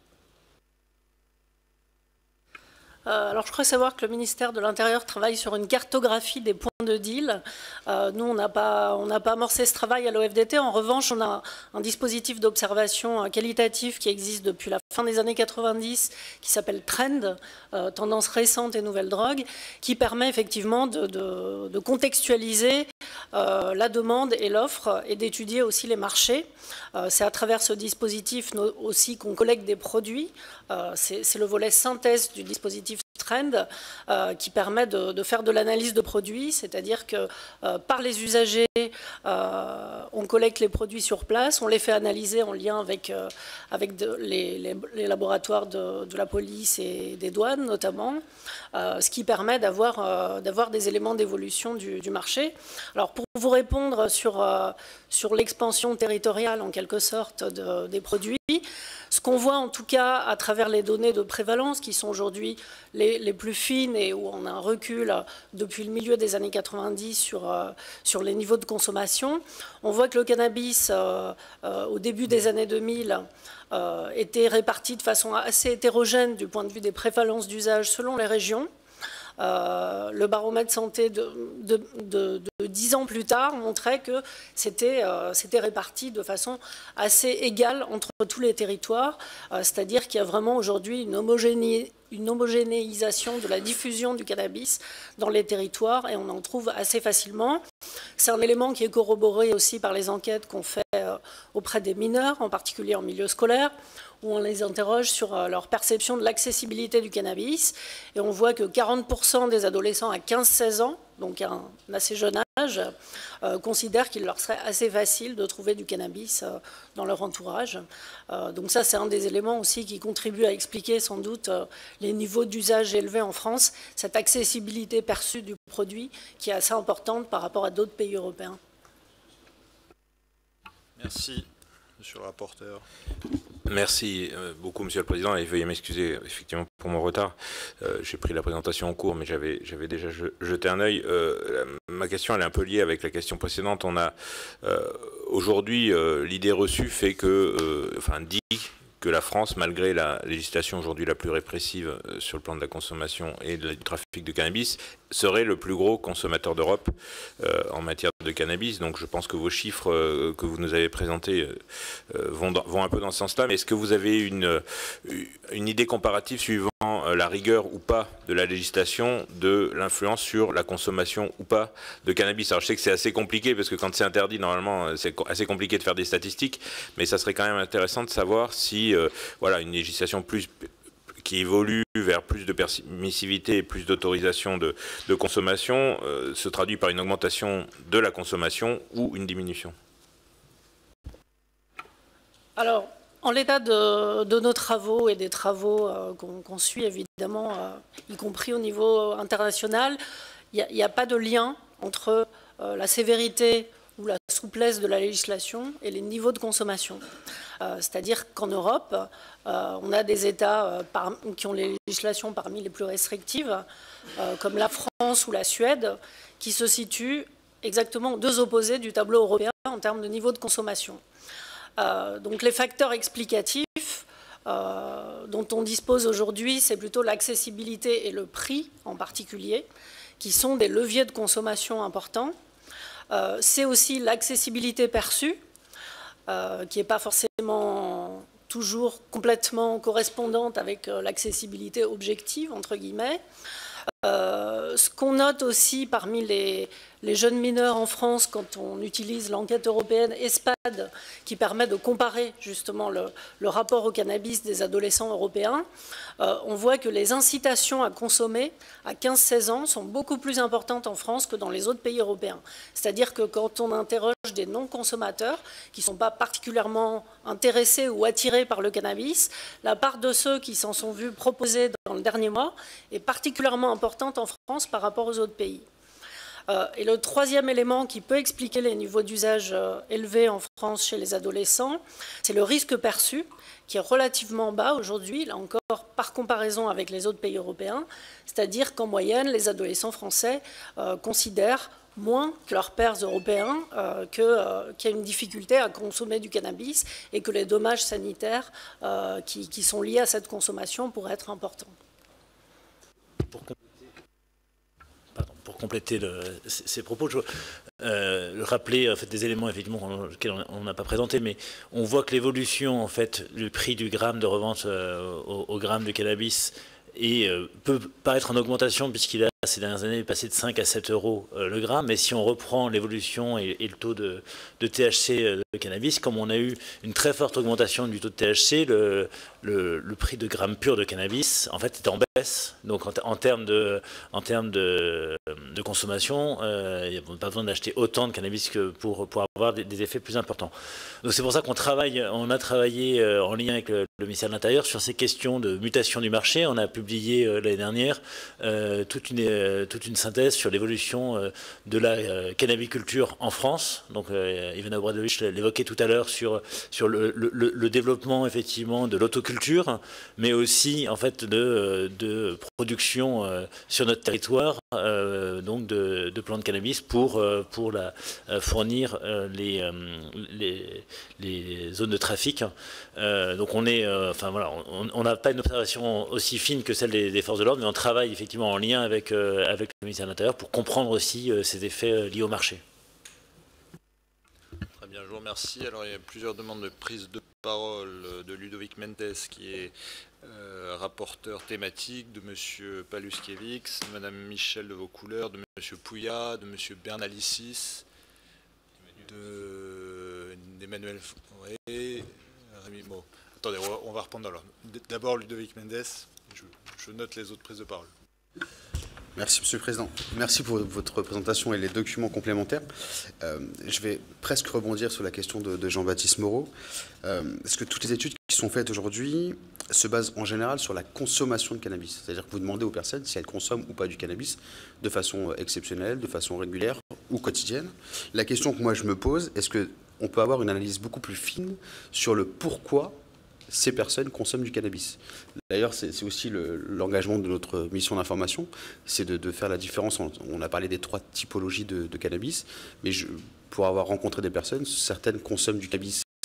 Euh, alors, je crois savoir que le ministère de l'Intérieur travaille sur une cartographie des points de deal. Euh, nous, on n'a pas, on n'a pas amorcé ce travail à l'O F D T. En revanche, on a un dispositif d'observation qualitatif qui existe depuis la fin des années quatre-vingt-dix, qui s'appelle Trend, euh, tendance récente et nouvelles drogues, qui permet effectivement de, de, de contextualiser euh, la demande et l'offre et d'étudier aussi les marchés. Euh, c'est à travers ce dispositif aussi qu'on collecte des produits. Euh, c'est le volet synthèse du dispositif Trend euh, qui permet de, de faire de l'analyse de produits, c'est-à-dire que euh, par les usagers, euh, on collecte les produits sur place, on les fait analyser en lien avec, euh, avec de, les, les, les laboratoires de, de la police et des douanes notamment, euh, ce qui permet d'avoir euh, d'avoir des éléments d'évolution du, du marché. Alors pour vous répondre sur, euh, sur l'expansion territoriale en quelque sorte de, des produits, ce qu'on voit en tout cas à travers les données de prévalence qui sont aujourd'hui les, les plus fines et où on a un recul depuis le milieu des années quatre-vingt-dix sur, euh, sur les niveaux de consommation, on voit que le cannabis euh, euh, au début des années deux mille euh, était réparti de façon assez hétérogène du point de vue des prévalences d'usage selon les régions. Euh, le baromètre santé de, de, de, de dix ans plus tard montrait que c'était euh, c'était réparti de façon assez égale entre tous les territoires, euh, c'est-à-dire qu'il y a vraiment aujourd'hui une homogénéité une homogénéisation de la diffusion du cannabis dans les territoires et on en trouve assez facilement. C'est un élément qui est corroboré aussi par les enquêtes qu'on fait auprès des mineurs, en particulier en milieu scolaire, où on les interroge sur leur perception de l'accessibilité du cannabis. Et on voit que quarante pour cent des adolescents à quinze seize ans, donc un assez jeune âge, euh, considèrent qu'il leur serait assez facile de trouver du cannabis euh, dans leur entourage. Euh, donc ça, c'est un des éléments aussi qui contribue à expliquer sans doute euh, les niveaux d'usage élevés en France, cette accessibilité perçue du produit qui est assez importante par rapport à d'autres pays européens. Merci, monsieur le rapporteur. Merci beaucoup, Monsieur le Président, et veuillez m'excuser effectivement pour mon retard. Euh, J'ai pris la présentation en cours, mais j'avais j'avais déjà jeté un œil. Euh, ma question elle est un peu liée avec la question précédente. On a euh, aujourd'hui euh, l'idée reçue fait que, euh, enfin dit que la France, malgré la législation aujourd'hui la plus répressive sur le plan de la consommation et du trafic de cannabis, serait le plus gros consommateur d'Europe euh, en matière de cannabis. Donc je pense que vos chiffres euh, que vous nous avez présentés euh, vont, dans, vont un peu dans ce sens-là. Mais est-ce que vous avez une, une idée comparative suivant la rigueur ou pas de la législation, de l'influence sur la consommation ou pas de cannabis? Alors je sais que c'est assez compliqué parce que quand c'est interdit, normalement, c'est assez compliqué de faire des statistiques, mais ça serait quand même intéressant de savoir si euh, voilà, une législation plus qui évolue vers plus de permissivité et plus d'autorisation de, de consommation euh, se traduit par une augmentation de la consommation ou une diminution. Alors, en l'état de, de nos travaux et des travaux euh, qu'on qu'on suit, évidemment, euh, y compris au niveau international, il n'y a, a pas de lien entre euh, la sévérité ou la souplesse de la législation et les niveaux de consommation. Euh, C'est-à-dire qu'en Europe, euh, on a des États euh, par, qui ont les législations parmi les plus restrictives, euh, comme la France ou la Suède, qui se situent exactement aux deux opposés du tableau européen en termes de niveau de consommation. Euh, donc les facteurs explicatifs euh, dont on dispose aujourd'hui, c'est plutôt l'accessibilité et le prix en particulier, qui sont des leviers de consommation importants. Euh, c'est aussi l'accessibilité perçue, euh, qui n'est pas forcément toujours complètement correspondante avec euh, l'accessibilité objective, entre guillemets. Euh, ce qu'on note aussi parmi les, les jeunes mineurs en France, quand on utilise l'enquête européenne ESPAD, qui permet de comparer justement le, le rapport au cannabis des adolescents européens, euh, on voit que les incitations à consommer à quinze seize ans sont beaucoup plus importantes en France que dans les autres pays européens. C'est-à-dire que quand on interroge des non-consommateurs qui ne sont pas particulièrement intéressés ou attirés par le cannabis, la part de ceux qui s'en sont vus proposer dans le dernier mois est particulièrement importante en France par rapport aux autres pays. Euh, et le troisième élément qui peut expliquer les niveaux d'usage euh, élevés en France chez les adolescents, c'est le risque perçu, qui est relativement bas aujourd'hui, là encore par comparaison avec les autres pays européens, c'est-à-dire qu'en moyenne, les adolescents français euh, considèrent moins que leurs pairs européens euh, qu'il euh, y a une difficulté à consommer du cannabis et que les dommages sanitaires euh, qui, qui sont liés à cette consommation pourraient être importants. Pour Pardon, pour compléter le, ces propos, je euh, rappeler en fait, des éléments effectivement auxquels on n'a pas présenté, mais on voit que l'évolution, en fait, le prix du gramme de revente euh, au, au gramme de cannabis et euh, peut paraître en augmentation puisqu'il a ces dernières années passé de cinq à sept euros euh, le gramme, mais si on reprend l'évolution et, et le taux de, de T H C euh, de cannabis, comme on a eu une très forte augmentation du taux de T H C, le, le, le prix de gramme pur de cannabis en fait est en baisse. Donc en, en termes de, en termes de, de consommation, euh, il n'y a pas besoin d'acheter autant de cannabis que pour, pour avoir des, des effets plus importants. Donc c'est pour ça qu'on travaille, on a travaillé euh, en lien avec le, le ministère de l'Intérieur sur ces questions de mutation du marché. On a publié euh, l'année dernière euh, toute une toute une synthèse sur l'évolution de la cannabiculture en France. Donc Ivana Obradovic l'évoquait tout à l'heure sur, sur le, le, le développement effectivement de l'autoculture, mais aussi en fait de, de production sur notre territoire euh, donc de, de plants de cannabis pour, pour la, fournir les, les, les zones de trafic. Euh, donc on est, euh, enfin voilà, on n'a pas une observation aussi fine que celle des, des forces de l'ordre, mais on travaille effectivement en lien avec, euh, avec le ministère de l'Intérieur pour comprendre aussi euh, ces effets euh, liés au marché. Très bien, je vous remercie. Alors il y a plusieurs demandes de prise de parole de Ludovic Mendes, qui est euh, rapporteur thématique, de M. Paluskiewicz, de Mme Michel de Vaucouleurs, de M. Pouillat, de M. Bernalicis, d'Emmanuel Fauré. Bon, attendez, on va, on va reprendre alors. D'abord Ludovic Mendes, je, je note les autres prises de parole. Merci Monsieur le Président. Merci pour votre présentation et les documents complémentaires. Euh, je vais presque rebondir sur la question de, de Jean-Baptiste Moreau. Euh, Est-ce que toutes les études qui sont faites aujourd'hui se basent en général sur la consommation de cannabis? C'est-à-dire que vous demandez aux personnes si elles consomment ou pas du cannabis de façon exceptionnelle, de façon régulière ou quotidienne. La question que moi je me pose, est-ce qu'on peut avoir une analyse beaucoup plus fine sur le pourquoi ces personnes consomment du cannabis? D'ailleurs, c'est aussi l'engagement le, de notre mission d'information, c'est de, de faire la différence. En, on a parlé des trois typologies de, de cannabis, mais je, pour avoir rencontré des personnes, certaines consomment du cannabis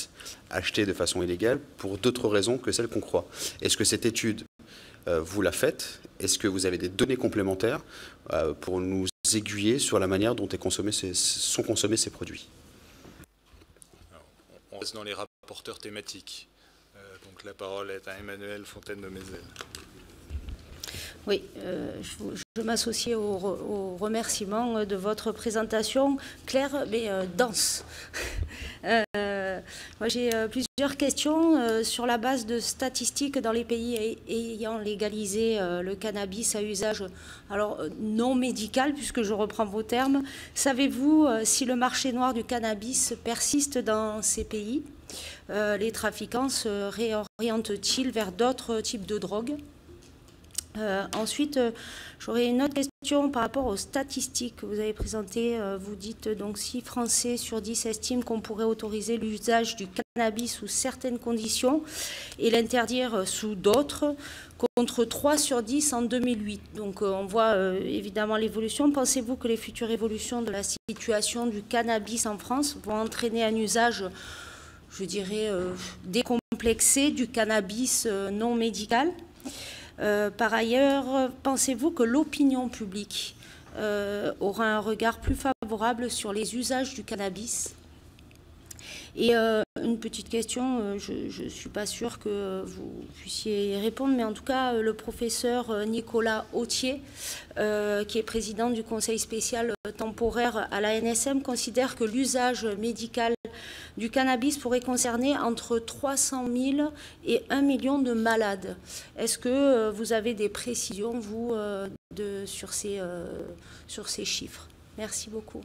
acheté de façon illégale pour d'autres raisons que celles qu'on croit. Est-ce que cette étude, euh, vous la faites? Est-ce que vous avez des données complémentaires euh, pour nous aiguiller sur la manière dont est consommé ces, sont consommés ces produits? Alors, on reste dans les rapporteurs thématiques. Euh, donc la parole est à Emmanuel Fontaine de Mézel. Oui, euh, je, je m'associe au, au remerciement de votre présentation claire mais euh, dense. euh, moi j'ai euh, plusieurs questions euh, sur la base de statistiques dans les pays ayant légalisé euh, le cannabis à usage alors non médical, puisque je reprends vos termes. Savez-vous euh, si le marché noir du cannabis persiste dans ces pays? euh, Les trafiquants se réorientent-ils vers d'autres types de drogues? Euh, ensuite, euh, j'aurais une autre question par rapport aux statistiques que vous avez présentées. Euh, vous dites donc six Français sur dix estiment qu'on pourrait autoriser l'usage du cannabis sous certaines conditions et l'interdire sous d'autres, contre trois sur dix en deux mille huit. Donc euh, on voit euh, évidemment l'évolution. Pensez-vous que les futures évolutions de la situation du cannabis en France vont entraîner un usage, je dirais, euh, décomplexé du cannabis euh, non médical? Euh, par ailleurs, pensez-vous que l'opinion publique euh, aura un regard plus favorable sur les usages du cannabis? Et euh, une petite question, euh, je ne suis pas sûre que vous puissiez y répondre, mais en tout cas, euh, le professeur Nicolas Autier, euh, qui est président du conseil spécial temporaire à la N S M, considère que l'usage médical du cannabis pourrait concerner entre trois cent mille et un million de malades. Est-ce que euh, vous avez des précisions, vous, euh, de, sur, ces, euh, sur ces chiffres? Merci beaucoup.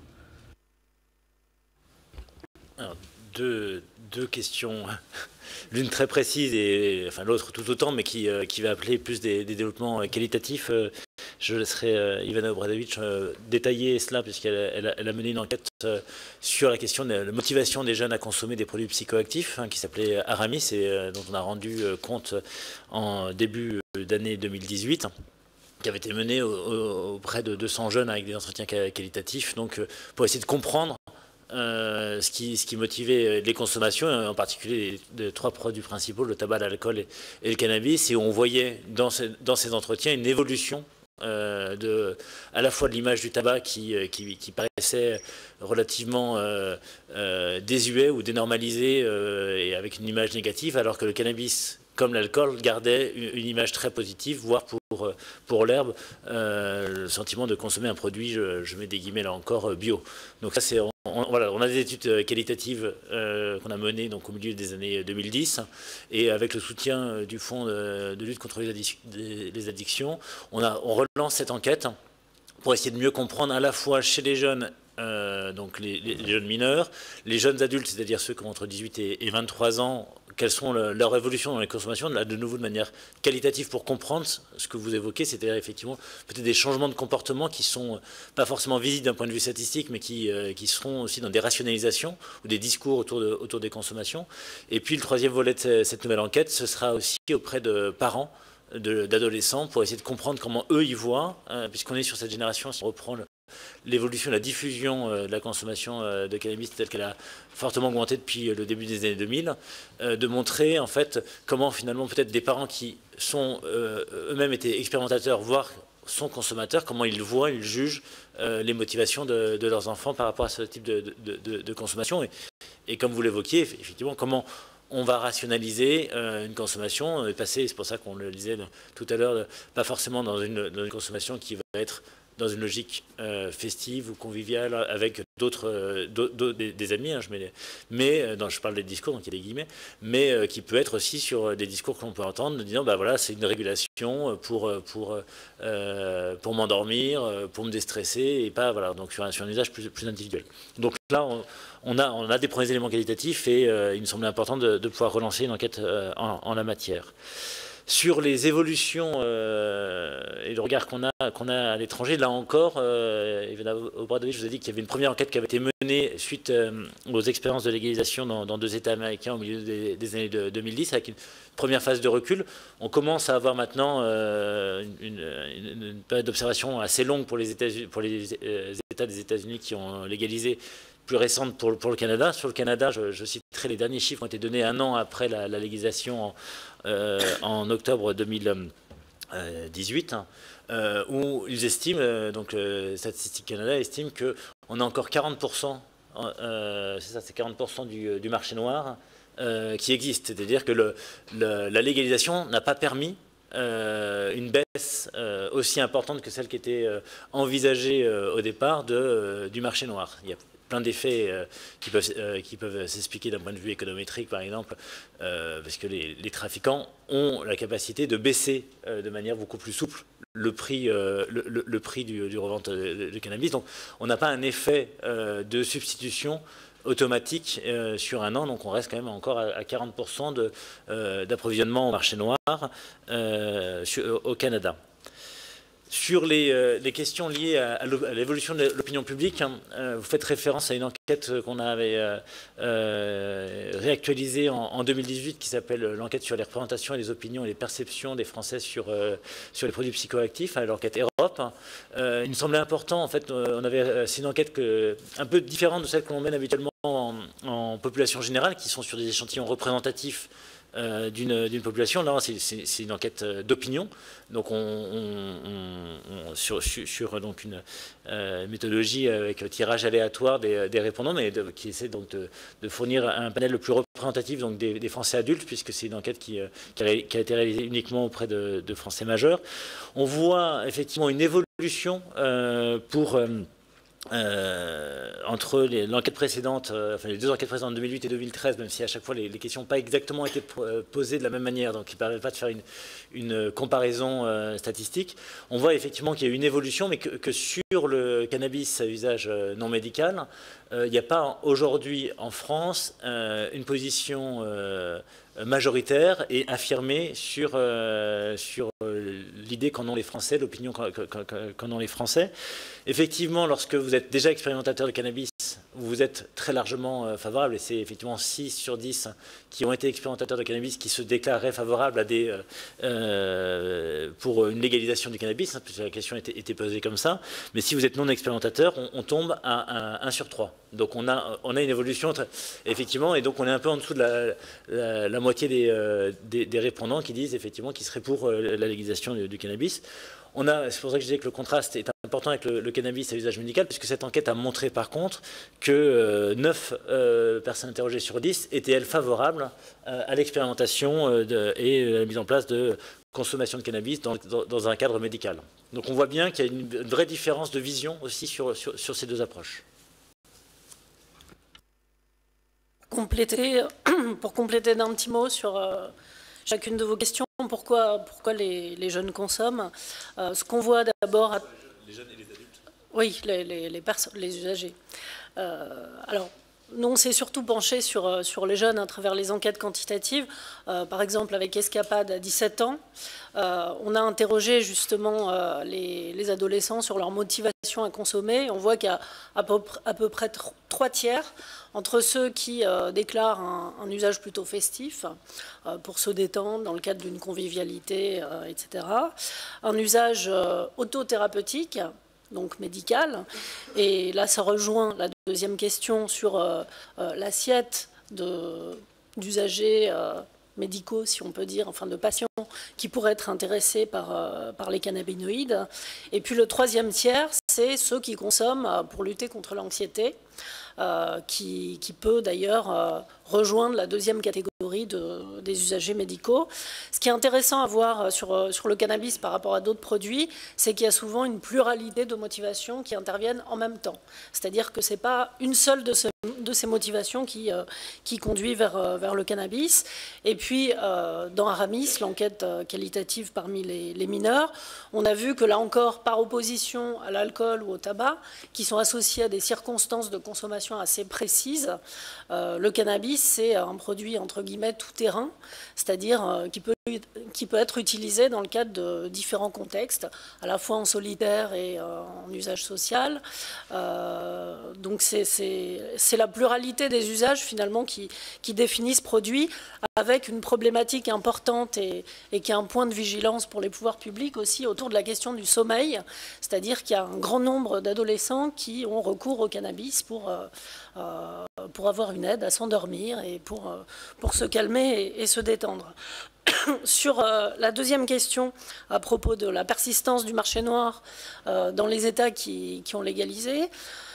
Alors, deux, deux questions, l'une très précise et enfin, l'autre tout autant, mais qui, euh, qui va appeler plus des, des développements qualitatifs. Euh, je laisserai euh, Ivana Obradovic euh, détailler cela, puisqu'elle elle a, elle a mené une enquête euh, sur la question de la motivation des jeunes à consommer des produits psychoactifs, hein, qui s'appelait Aramis, et euh, dont on a rendu euh, compte en début d'année deux mille dix-huit. Qui avait été menée au, au, auprès de deux cents jeunes avec des entretiens qualitatifs, donc euh, pour essayer de comprendre Euh, ce, qui, ce qui motivait les consommations, en particulier les, les trois produits principaux, le tabac, l'alcool et, et le cannabis. Et on voyait dans ces, dans ces entretiens une évolution euh, de, à la fois de l'image du tabac qui, qui, qui paraissait relativement euh, euh, désuet ou dénormalisé euh, et avec une image négative, alors que le cannabis, comme l'alcool, gardait une image très positive, voire pour, pour l'herbe, euh, le sentiment de consommer un produit, je, je mets des guillemets là encore, bio. Donc ça, c'est, on, voilà, on a des études qualitatives euh, qu'on a menées donc, au milieu des années deux mille dix, et avec le soutien du Fonds de, de lutte contre les, addic les addictions, on, a, on relance cette enquête pour essayer de mieux comprendre à la fois chez les jeunes, euh, donc les, les, les jeunes mineurs, les jeunes adultes, c'est-à-dire ceux qui ont entre dix-huit et vingt-trois ans, quelles sont le, leurs évolutions dans les consommations, là, de nouveau de manière qualitative pour comprendre ce que vous évoquez, c'est-à-dire effectivement peut-être des changements de comportement qui sont pas forcément visibles d'un point de vue statistique, mais qui, euh, qui seront aussi dans des rationalisations ou des discours autour, de, autour des consommations. Et puis le troisième volet de cette nouvelle enquête, ce sera aussi auprès de parents, d'adolescents, pour essayer de comprendre comment eux y voient, euh, puisqu'on est sur cette génération, si on reprend le l'évolution, la diffusion euh, de la consommation euh, de cannabis telle qu'elle a fortement augmenté depuis le début des années deux mille, euh, de montrer en fait comment finalement peut-être des parents qui sont euh, eux-mêmes étaient expérimentateurs, voire sont consommateurs, comment ils voient, ils jugent euh, les motivations de, de leurs enfants par rapport à ce type de, de, de, de consommation. Et, et comme vous l'évoquiez, effectivement, comment on va rationaliser euh, une consommation et passer, c'est pour ça qu'on le disait tout à l'heure, pas forcément dans une, dans une consommation qui va être dans une logique euh, festive ou conviviale avec d'autres, euh, des, des amis, hein, je mets les, mais euh, non, je parle des discours, donc il y a des guillemets, mais euh, qui peut être aussi sur des discours qu'on peut entendre, disant bah voilà, c'est une régulation pour pour euh, pour m'endormir, pour me déstresser et pas voilà, donc sur un, sur un usage plus plus individuel. Donc là, on, on a on a des premiers éléments qualitatifs et euh, il me semblait important de, de pouvoir relancer une enquête euh, en, en la matière. Sur les évolutions euh, et le regard qu'on a, qu'on a à l'étranger, là encore, euh, Ivana Obradovic, je vous ai dit qu'il y avait une première enquête qui avait été menée suite euh, aux expériences de légalisation dans, dans deux États américains au milieu des, des années de deux mille dix, avec une première phase de recul. On commence à avoir maintenant euh, une, une, une période d'observation assez longue pour les États-Unis, pour les euh, États des États-Unis qui ont légalisé, plus récente pour, pour le Canada. Sur le Canada, je, je citerai les derniers chiffres qui ont été donnés un an après la, la légalisation en, euh, en octobre deux mille dix-huit, hein, euh, où ils estiment, euh, donc euh, Statistique Canada estime qu'on a encore quarante pour cent, euh, c'est ça, c'est quarante pour cent du, du marché noir euh, qui existe. C'est-à-dire que le, le, la légalisation n'a pas permis Euh, une baisse euh, aussi importante que celle qui était euh, envisagée euh, au départ de, euh, du marché noir. Il y a plein d'effets euh, qui peuvent, euh, qui peuvent s'expliquer d'un point de vue économétrique, par exemple, euh, parce que les, les trafiquants ont la capacité de baisser euh, de manière beaucoup plus souple le prix, euh, le, le, le prix du, du revente de, de cannabis. Donc on n'a pas un effet euh, de substitution automatique euh, sur un an, donc on reste quand même encore à, à quarante pour cent de, euh, d'approvisionnement au marché noir euh, sur, au Canada. Sur les, euh, les questions liées à, à l'évolution de l'opinion publique, hein, euh, vous faites référence à une enquête qu'on avait euh, euh, réactualisée en, en deux mille dix-huit qui s'appelle l'enquête sur les représentations et les opinions et les perceptions des Français sur, euh, sur les produits psychoactifs, hein, l'enquête Europe. Euh, il me semblait important, en fait, on avait, c'est une enquête que, un peu différente de celle que l'on mène habituellement en, en population générale, qui sont sur des échantillons représentatifs Euh, d'une, d'une population. Là, c'est, c'est, c'est une enquête d'opinion. Donc, on, on, on, sur, sur donc une euh, méthodologie avec tirage aléatoire des, des répondants, mais de, qui essaie donc de, de fournir un panel le plus représentatif donc des, des Français adultes, puisque c'est une enquête qui, qui, a, qui a été réalisée uniquement auprès de, de Français majeurs. On voit effectivement une évolution euh, pour euh, Euh, entre les, l'enquête précédente, euh, enfin les deux enquêtes précédentes, deux mille huit et deux mille treize, même si à chaque fois les, les questions n'ont pas exactement été posées de la même manière, donc il ne permet pas de faire une, une comparaison euh, statistique, on voit effectivement qu'il y a eu une évolution, mais que, que sur le cannabis à usage non médical, euh, il n'y a pas aujourd'hui en France euh, une position euh, majoritaire et affirmée sur, euh, sur euh, l'idée qu'en ont les Français, l'opinion qu'en, qu'en ont les Français. Effectivement, lorsque vous êtes déjà expérimentateur de cannabis, vous êtes très largement euh, favorable, et c'est effectivement six sur dix qui ont été expérimentateurs de cannabis qui se déclareraient favorables à des, euh, euh, pour une légalisation du cannabis, hein, puisque la question était, était posée comme ça. Mais si vous êtes non expérimentateur, on, on tombe à, à un sur trois. Donc on a, on a une évolution, très, effectivement, et donc on est un peu en dessous de la, la, la moitié des, euh, des, des répondants qui disent effectivement qu'ils seraient pour euh, la légalisation du, du cannabis. On a, c'est pour ça que je disais que le contraste est important avec le, le cannabis à usage médical, puisque cette enquête a montré par contre que euh, neuf euh, personnes interrogées sur dix étaient, elles, favorables euh, à l'expérimentation euh, de, et à la mise en place de consommation de cannabis dans, dans, dans un cadre médical. Donc on voit bien qu'il y a une, une vraie différence de vision aussi sur, sur, sur ces deux approches. Compléter, pour compléter d'un petit mot sur euh, chacune de vos questions, pourquoi, pourquoi les, les jeunes consomment. Euh, ce qu'on voit d'abord... À... Les jeunes et les adultes ? Oui, les, les, les, les usagers. Euh, alors, nous, on s'est surtout penché sur, sur les jeunes à travers les enquêtes quantitatives. Euh, par exemple, avec Escapade à dix-sept ans, euh, on a interrogé justement euh, les, les adolescents sur leur motivation à consommer. On voit qu'il y a à peu, à peu près trois tiers entre ceux qui euh, déclarent un, un usage plutôt festif euh, pour se détendre dans le cadre d'une convivialité, euh, et cetera. Un usage euh, autothérapeutique, donc médical. Et là, ça rejoint la deuxième question sur euh, euh, l'assiette de, d'usagers euh, médicaux, si on peut dire, enfin de patients qui pourraient être intéressés par, euh, par les cannabinoïdes. Et puis le troisième tiers, c'est ceux qui consomment pour lutter contre l'anxiété, euh, qui, qui peut d'ailleurs euh, rejoindre la deuxième catégorie de, des usagers médicaux. Ce qui est intéressant à voir sur, sur le cannabis par rapport à d'autres produits, c'est qu'il y a souvent une pluralité de motivations qui interviennent en même temps. C'est-à-dire que ce n'est pas une seule de, ce, de ces motivations qui, euh, qui conduit vers, vers le cannabis. Et puis, euh, dans Aramis, l'enquête qualitative parmi les, les mineurs, on a vu que là encore, par opposition à l'alcool ou au tabac, qui sont associés à des circonstances de consommation assez précises, euh, le cannabis, c'est un produit, entre guillemets, tout-terrain, c'est-à-dire euh, qui peut qui peut être utilisé dans le cadre de différents contextes, à la fois en solitaire et euh, en usage social. Euh, donc c'est la pluralité des usages finalement qui, qui définit ce produit, avec une problématique importante et, et qui est un point de vigilance pour les pouvoirs publics aussi autour de la question du sommeil, c'est-à-dire qu'il y a un grand nombre d'adolescents qui ont recours au cannabis pour, euh, euh, pour avoir une aide à s'endormir et pour, euh, pour se calmer et, et se détendre. Sur euh, la deuxième question à propos de la persistance du marché noir euh, dans les États qui, qui ont légalisé,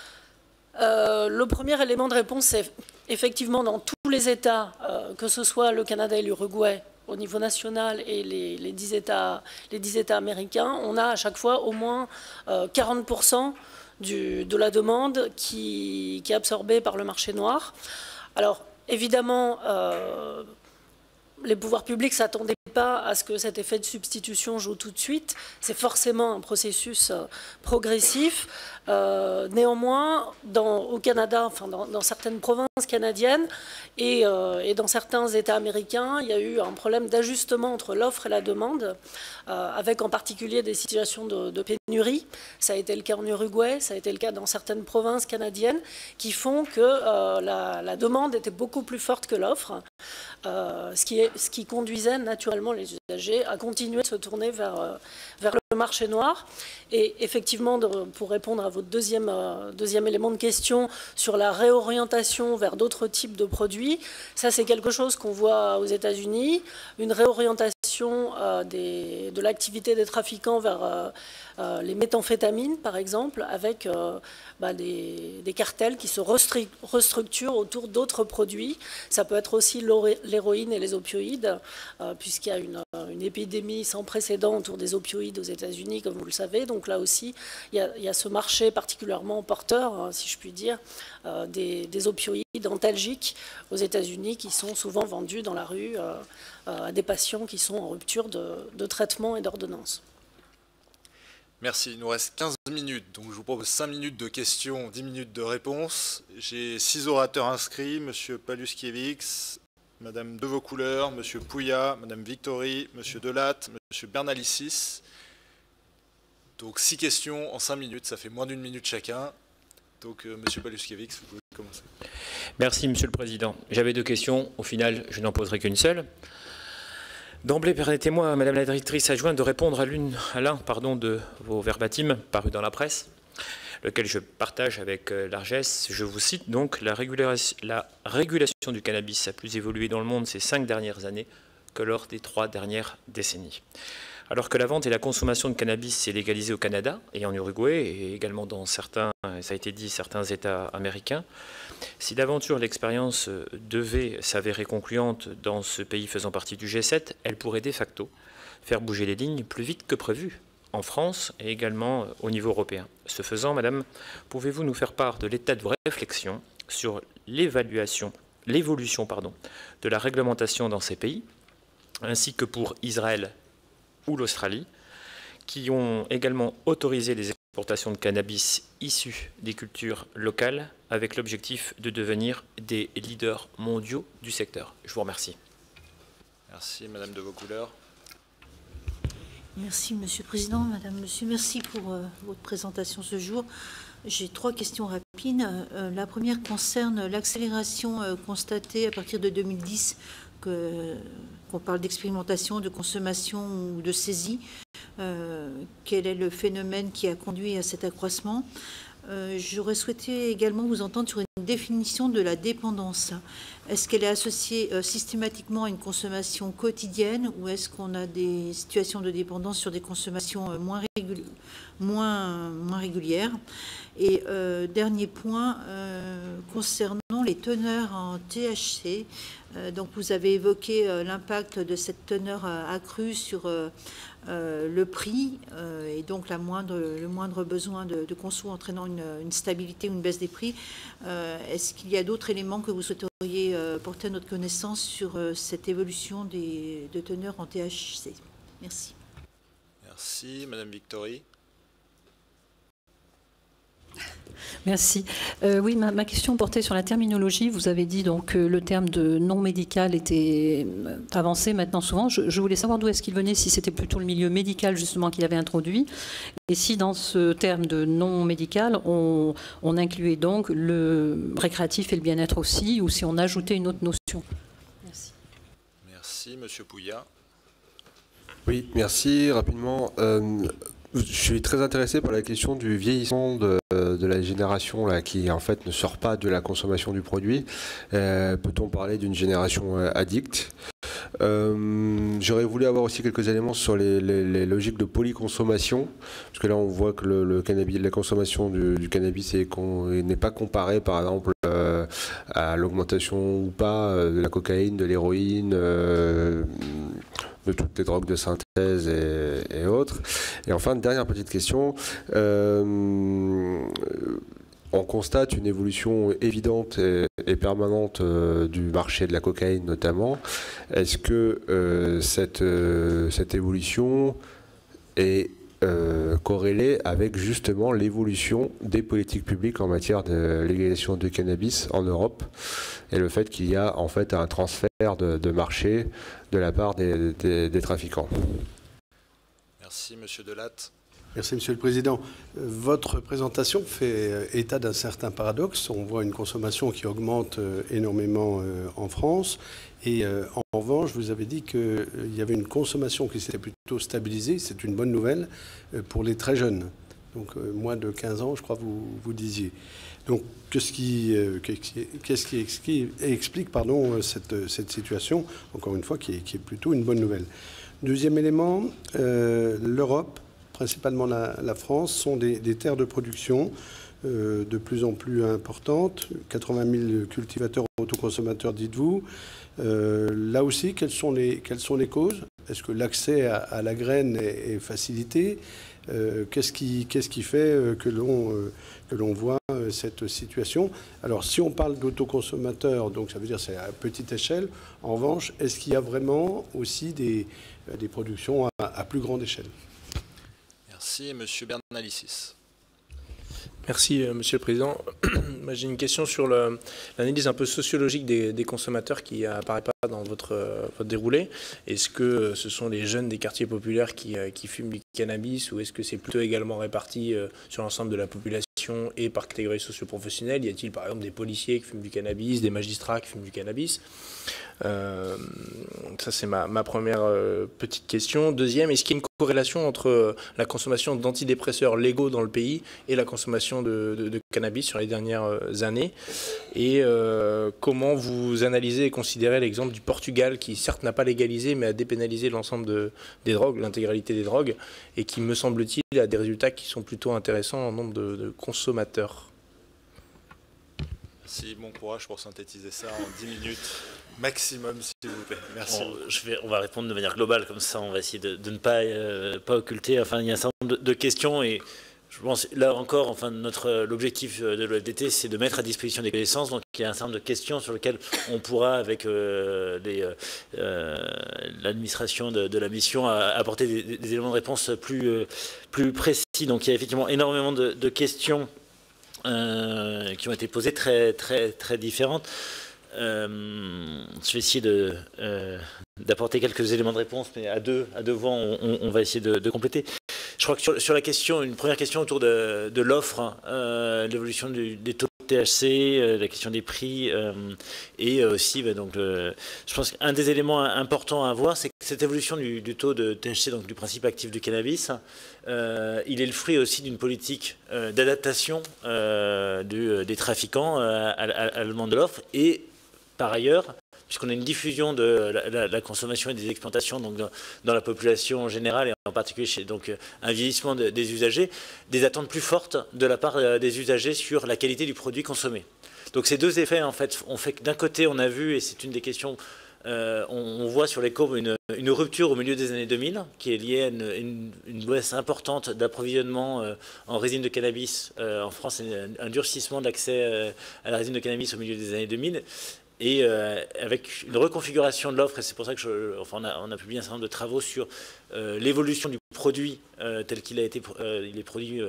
euh, le premier élément de réponse, c'est effectivement dans tous les États, euh, que ce soit le Canada et l'Uruguay au niveau national et les, les, dix États, les dix États américains, on a à chaque fois au moins euh, quarante pour cent du, de la demande qui, qui est absorbée par le marché noir. Alors évidemment, euh, les pouvoirs publics ne s'attendaient pas à ce que cet effet de substitution joue tout de suite. C'est forcément un processus euh, progressif. Euh, néanmoins, dans, au Canada, enfin dans, dans certaines provinces canadiennes et, euh, et dans certains États américains, il y a eu un problème d'ajustement entre l'offre et la demande, euh, avec en particulier des situations de, de pénurie. Ça a été le cas en Uruguay, ça a été le cas dans certaines provinces canadiennes, qui font que euh, la, la demande était beaucoup plus forte que l'offre, euh, ce, qui est, ce qui conduisait naturellement les usagers à continuer de se tourner vers, euh, vers le marché noir. Et effectivement, de, pour répondre à votre deuxième, euh, deuxième élément de question sur la réorientation vers d'autres types de produits, ça c'est quelque chose qu'on voit aux États-Unis, une réorientation euh, des, de l'activité des trafiquants vers euh, euh, les méthamphétamines par exemple, avec euh, bah, des, des cartels qui se restructurent autour d'autres produits. Ça peut être aussi l'héroïne et les opioïdes, euh, puisqu'il y a une, une épidémie sans précédent autour des opioïdes aux États-Unis, comme vous le savez. Donc là aussi, il y a, il y a ce marché particulièrement porteur, si je puis dire, euh, des, des opioïdes antalgiques aux États-Unis qui sont souvent vendus dans la rue euh, euh, à des patients qui sont en rupture de, de traitement et d'ordonnance. Merci. Il nous reste quinze minutes, donc je vous propose cinq minutes de questions, dix minutes de réponses. J'ai six orateurs inscrits, M. Paluskiewicz, Mme De Vaucouleurs, M. Pouillat, Mme Victory, M. Delatte, M. Bernalicis. Donc six questions en cinq minutes, ça fait moins d'une minute chacun. Donc euh, M. Paluskiewicz, vous pouvez commencer. Merci M. le Président. J'avais deux questions, au final je n'en poserai qu'une seule. D'emblée, permettez-moi, Madame la directrice adjointe, de répondre à l'une, à l'un, pardon, de vos verbatims parus dans la presse, lequel je partage avec largesse. Je vous cite donc: la régulation, la régulation du cannabis a plus évolué dans le monde ces cinq dernières années que lors des trois dernières décennies. Alors que la vente et la consommation de cannabis s'est légalisée au Canada et en Uruguay, et également dans certains, ça a été dit, certains États américains, si d'aventure l'expérience devait s'avérer concluante dans ce pays faisant partie du G sept, elle pourrait de facto faire bouger les lignes plus vite que prévu en France et également au niveau européen. Ce faisant, Madame, pouvez-vous nous faire part de l'état de vos réflexions sur l'évaluation, l'évolution, pardon, de la réglementation dans ces pays, ainsi que pour Israël ou l'Australie, qui ont également autorisé les exportations de cannabis issus des cultures locales avec l'objectif de devenir des leaders mondiaux du secteur. Je vous remercie. Merci, Madame De Vaucouleurs. Merci, Monsieur le Président. Madame, Monsieur, merci pour euh, votre présentation ce jour. J'ai trois questions rapides. Euh, la première concerne l'accélération euh, constatée à partir de deux mille dix, que, qu'on parle d'expérimentation, de consommation ou de saisie. Euh, quel est le phénomène qui a conduit à cet accroissement? Euh, J'aurais souhaité également vous entendre sur une définition de la dépendance. Est-ce qu'elle est associée euh, systématiquement à une consommation quotidienne ou est-ce qu'on a des situations de dépendance sur des consommations euh, moins, régul moins, moins régulières? Et euh, dernier point, euh, concernant les teneurs en T H C, euh, donc vous avez évoqué euh, l'impact de cette teneur euh, accrue sur euh, euh, le prix euh, et donc la moindre, le moindre besoin de, de conso entraînant une, une stabilité ou une baisse des prix. Euh, Est-ce qu'il y a d'autres éléments que vous souhaiteriez euh, porter à notre connaissance sur euh, cette évolution des, de teneurs en T H C? Merci. Merci. Madame Victory. Merci. Euh, oui, ma, ma question portait sur la terminologie. Vous avez dit donc que le terme de non médical était avancé maintenant souvent. Je, je voulais savoir d'où est-ce qu'il venait, si c'était plutôt le milieu médical justement qu'il avait introduit, et si dans ce terme de non médical, on, on incluait donc le récréatif et le bien-être aussi, ou si on ajoutait une autre notion. Merci. Merci, Monsieur Pouillat. Oui, merci. Rapidement, euh, je suis très intéressé par la question du vieillissement de, de la génération là, qui en fait ne sort pas de la consommation du produit. Euh, peut-on parler d'une génération euh, addicte? Euh, J'aurais voulu avoir aussi quelques éléments sur les, les, les logiques de polyconsommation, parce que là on voit que le, le cannabis, la consommation du, du cannabis n'est pas comparée par exemple euh, à l'augmentation ou pas euh, de la cocaïne, de l'héroïne, euh, de toutes les drogues de synthèse et, et autres. Et enfin, une dernière petite question. Euh, on constate une évolution évidente et, et permanente euh, du marché de la cocaïne notamment. Est-ce que euh, cette, euh, cette évolution est euh, corrélée avec justement l'évolution des politiques publiques en matière de légalisation du cannabis en Europe et le fait qu'il y a en fait un transfert de, de marché de la part des, des, des trafiquants? Merci, Monsieur Delatte. Merci, Monsieur le Président. Votre présentation fait état d'un certain paradoxe. On voit une consommation qui augmente énormément en France. Et en revanche, vous avez dit qu'il y avait une consommation qui s'était plutôt stabilisée. C'est une bonne nouvelle pour les très jeunes. Donc, moins de quinze ans, je crois que vous, vous disiez. Donc, qu'est-ce qui, qu'est-ce qui explique, explique pardon, cette, cette situation, encore une fois, qui est, qui est plutôt une bonne nouvelle. Deuxième élément, euh, l'Europe, principalement la, la France, sont des, des terres de production euh, de plus en plus importantes. quatre-vingt mille cultivateurs autoconsommateurs, dites-vous. Euh, là aussi, quelles sont les, quelles sont les causes? Est-ce que l'accès à, à la graine est, est facilité? euh, Qu'est-ce qui, qu'est-ce qui fait que l'on euh, que l'on voit cette situation? Alors, si on parle d'autoconsommateurs, donc ça veut dire c'est à petite échelle. En revanche, est-ce qu'il y a vraiment aussi des, des productions à, à plus grande échelle? Merci, Monsieur Bernalicis. Merci, Monsieur le Président. Moi, j'ai une question sur l'analyse un peu sociologique des, des consommateurs qui apparaît pas dans votre, votre déroulé. Est-ce que ce sont les jeunes des quartiers populaires qui, qui fument du cannabis, ou est-ce que c'est plutôt également réparti sur l'ensemble de la population et par catégorie socio-professionnelle? Y a-t-il par exemple des policiers qui fument du cannabis, des magistrats qui fument du cannabis? Euh, ça, c'est ma, ma première euh, petite question. Deuxième, est-ce qu'il y a une corrélation entre euh, la consommation d'antidépresseurs légaux dans le pays et la consommation de, de, de cannabis sur les dernières euh, années? Et euh, comment vous analysez et considérez l'exemple du Portugal, qui certes n'a pas légalisé, mais a dépénalisé l'ensemble de, des drogues, l'intégralité des drogues, et qui, me semble-t-il, a des résultats qui sont plutôt intéressants en nombre de, de consommateurs? Merci, bon courage pour synthétiser ça en dix minutes maximum, s'il vous plaît. Merci. Bon, je vais, on va répondre de manière globale, comme ça on va essayer de, de ne pas, euh, pas occulter. Enfin, il y a un certain nombre de, de questions, et je pense, là encore, enfin, notre, l'objectif de l'O F D T, c'est de mettre à disposition des connaissances. Donc il y a un certain nombre de questions sur lesquelles on pourra, avec euh, euh, l'administration de, de la mission, apporter des, des éléments de réponse plus, euh, plus précis. Donc il y a effectivement énormément de, de questions euh, qui ont été posées, très, très, très différentes. Euh, je vais essayer de, euh, d'apporter quelques éléments de réponse, mais à deux, à deux voix, on, on va essayer de, de compléter. Je crois que sur, sur la question, une première question autour de, de l'offre, euh, l'évolution des taux de T H C, euh, la question des prix, euh, et aussi, bah, donc, euh, je pense qu'un des éléments importants à voir, c'est que cette évolution du, du taux de T H C, donc du principe actif du cannabis, euh, il est le fruit aussi d'une politique euh, d'adaptation euh, du, des trafiquants euh, à, à, à la demande de l'offre, et par ailleurs, puisqu'on a une diffusion de la, la, la consommation et des explantations donc dans, dans la population générale, et en particulier chez donc, un vieillissement de, des usagers, des attentes plus fortes de la part des usagers sur la qualité du produit consommé. Donc ces deux effets, en fait, ont fait que d'un côté, on a vu, et c'est une des questions, euh, on, on voit sur les courbes une, une rupture au milieu des années deux mille, qui est liée à une, une, une baisse importante d'approvisionnement euh, en résine de cannabis euh, en France, un, un durcissement d'accès euh, à la résine de cannabis au milieu des années deux mille. Et euh, avec une reconfiguration de l'offre, et c'est pour ça que je, enfin, on, a, on a publié un certain nombre de travaux sur euh, l'évolution du produit euh, tel qu'il a été, euh, il est produit euh,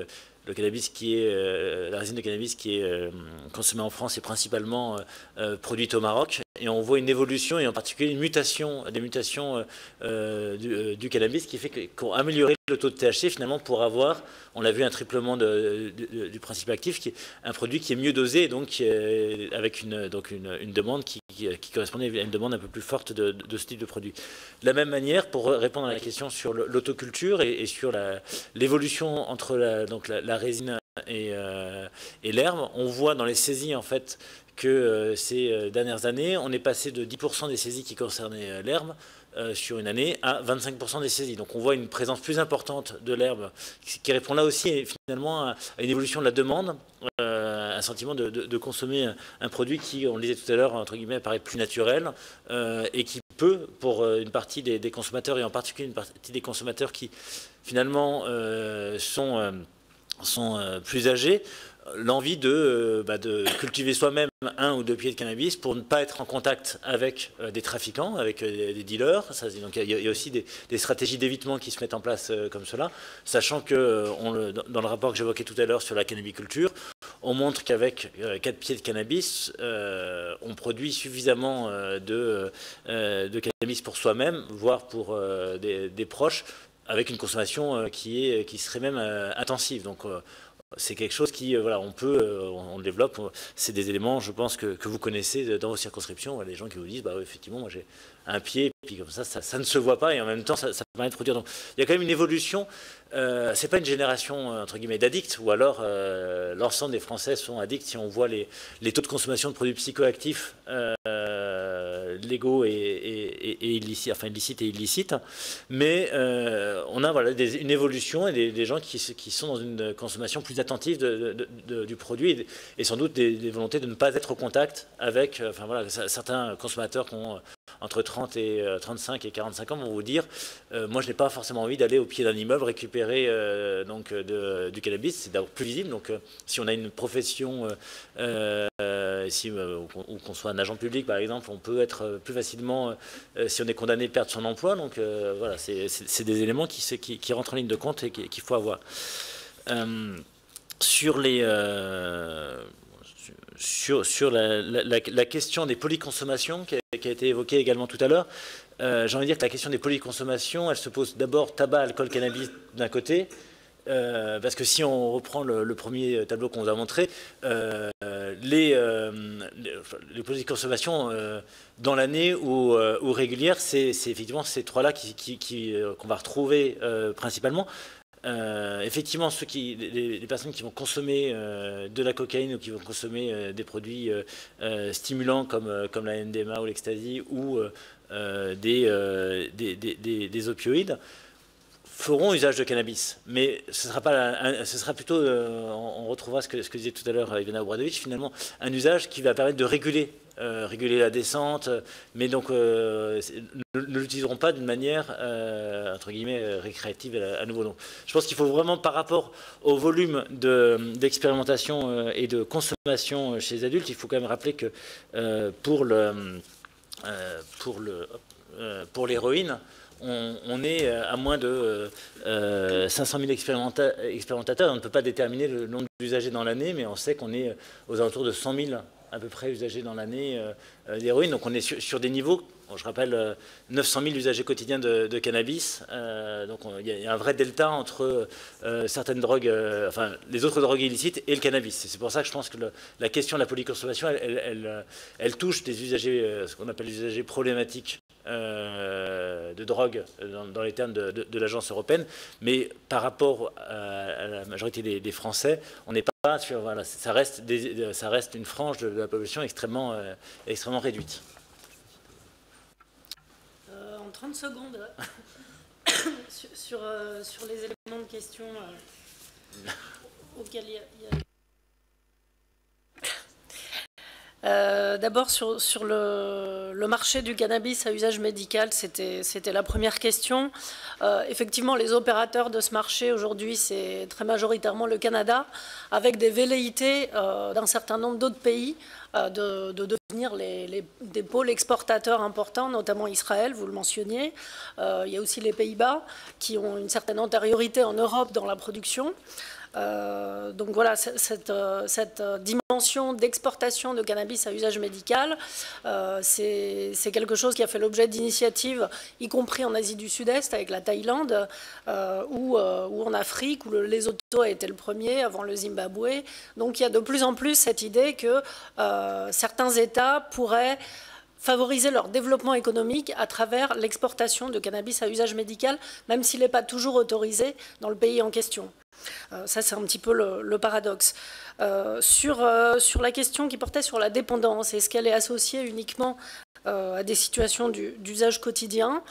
le cannabis qui est, euh, la résine de cannabis qui est euh, consommée en France est principalement euh, produite au Maroc. Et on voit une évolution et en particulier une mutation, des mutations euh, du, euh, du cannabis qui fait qu'on a amélioré le taux de T H C finalement pour avoir, on l'a vu, un triplement de, de, du principe actif, qui est un produit qui est mieux dosé, donc qui est, avec une, donc une, une demande qui, qui, qui correspondait à une demande un peu plus forte de, de ce type de produit. De la même manière, pour répondre à la question sur l'autoculture et, et sur l'évolution entre la, donc la, la résine et, euh, et l'herbe, on voit dans les saisies en fait que euh, ces dernières années, on est passé de dix pour cent des saisies qui concernaient euh, l'herbe euh, sur une année à vingt-cinq pour cent des saisies. Donc on voit une présence plus importante de l'herbe qui répond là aussi finalement à, à une évolution de la demande, euh, un sentiment de, de, de consommer un, un produit qui, on le disait tout à l'heure, entre guillemets, paraît plus naturel euh, et qui peut, pour une partie des, des consommateurs, et en particulier une partie des consommateurs qui finalement euh, sont, euh, sont euh, plus âgés, l'envie de, bah, de cultiver soi-même un ou deux pieds de cannabis pour ne pas être en contact avec euh, des trafiquants, avec euh, des dealers. Ça, donc il y, y a aussi des, des stratégies d'évitement qui se mettent en place euh, comme cela, sachant que euh, on le, dans le rapport que j'évoquais tout à l'heure sur la cannabiculture, on montre qu'avec euh, quatre pieds de cannabis, euh, on produit suffisamment euh, de, euh, de cannabis pour soi-même, voire pour euh, des, des proches, avec une consommation euh, qui, est, qui serait même euh, intensive. Donc, euh, c'est quelque chose qui, voilà, on peut, on le développe. C'est des éléments, je pense, que, que vous connaissez dans vos circonscriptions. Il y a des gens qui vous disent, bah, effectivement, moi j'ai un pied, puis comme ça, ça, ça ne se voit pas, et en même temps, ça, ça permet de produire. Donc, il y a quand même une évolution. Euh, c'est pas une génération, entre guillemets, d'addicts, ou alors euh, l'ensemble des Français sont addicts si on voit les, les taux de consommation de produits psychoactifs euh, légaux et, et, et illicites, enfin illicites et illicites. Mais euh, on a voilà, des, une évolution et des, des gens qui, qui sont dans une consommation plus attentive de, de, de, du produit et, et sans doute des, des volontés de ne pas être au contact avec, enfin voilà, certains consommateurs qui ont entre trente et trente-cinq et quarante-cinq ans vont vous dire euh, moi je n'ai pas forcément envie d'aller au pied d'un immeuble récupérer euh, donc de, du cannabis, c'est d'abord plus visible. Donc euh, si on a une profession euh, euh, si, euh, ou qu'on soit un agent public par exemple, on peut être plus facilement euh, si on est condamné perdre son emploi. Donc euh, voilà, c'est des éléments qui, qui, qui rentrent en ligne de compte et qu'il faut avoir. Euh, sur les euh, Sur, sur la, la, la question des polyconsommations qui a, qui a été évoquée également tout à l'heure, euh, j'ai envie de dire que la question des polyconsommations, elle se pose d'abord tabac, alcool, cannabis d'un côté, euh, parce que si on reprend le, le premier tableau qu'on vous a montré, euh, les, euh, les, les polyconsommations euh, dans l'année ou, euh, ou régulières, c'est effectivement ces trois-là qui, qui, qui, euh, qu'on va retrouver euh, principalement. Euh, effectivement, ceux qui, les, les personnes qui vont consommer euh, de la cocaïne ou qui vont consommer euh, des produits euh, euh, stimulants comme, euh, comme la M D M A ou l'ecstasy ou euh, des, euh, des, des, des, des opioïdes feront usage de cannabis. Mais ce sera, pas un, ce sera plutôt, euh, on, on retrouvera ce que, ce que disait tout à l'heure Ivana Obradovic, finalement, un usage qui va permettre de réguler Euh, réguler la descente, mais donc euh, ne, ne l'utiliseront pas d'une manière euh, entre guillemets récréative à, à nouveau. Donc, je pense qu'il faut vraiment, par rapport au volume d'expérimentation de, euh, et de consommation chez les adultes, il faut quand même rappeler que euh, pour le euh, pour le euh, pour l'héroïne, on, on est à moins de euh, cinq cent mille expérimenta expérimentateurs. On ne peut pas déterminer le nombre d'usagers dans l'année, mais on sait qu'on est aux alentours de cent mille à peu près usagers dans l'année euh, d'héroïne. Donc on est sur, sur des niveaux, bon, je rappelle, euh, neuf cent mille usagers quotidiens de, de cannabis. Euh, donc il y, y a un vrai delta entre euh, certaines drogues, euh, enfin les autres drogues illicites et le cannabis. C'est pour ça que je pense que le, la question de la polyconsommation, elle, elle, elle, elle touche des usagers, euh, ce qu'on appelle les usagers problématiques euh, de drogue dans, dans les termes de, de, de l'agence européenne. Mais par rapport à, à la majorité des, des Français, on n'est pas Sur, voilà, ça, reste des, ça reste une frange de la population extrêmement, euh, extrêmement réduite. Euh, en trente secondes, sur, sur, euh, sur les éléments de question euh, auxquels il y a... Il y a... Euh, D'abord, sur, sur le, le marché du cannabis à usage médical, c'était la première question. Euh, effectivement, les opérateurs de ce marché, aujourd'hui, c'est très majoritairement le Canada, avec des velléités euh, d'un certain nombre d'autres pays euh, de, de devenir les, les, des pôles exportateurs importants, notamment Israël, vous le mentionniez. Euh, il y a aussi les Pays-Bas, qui ont une certaine antériorité en Europe dans la production. Euh, donc voilà, cette, cette dimension d'exportation de cannabis à usage médical, euh, c'est quelque chose qui a fait l'objet d'initiatives, y compris en Asie du Sud-Est avec la Thaïlande, euh, ou, euh, ou en Afrique, où le Lesotho a été le premier, avant le Zimbabwe. Donc il y a de plus en plus cette idée que euh, certains États pourraient favoriser leur développement économique à travers l'exportation de cannabis à usage médical, même s'il n'est pas toujours autorisé dans le pays en question. Euh, ça, c'est un petit peu le, le paradoxe. Euh, sur, euh, sur la question qui portait sur la dépendance, est-ce qu'elle est associée uniquement euh, à des situations d'usage quotidien?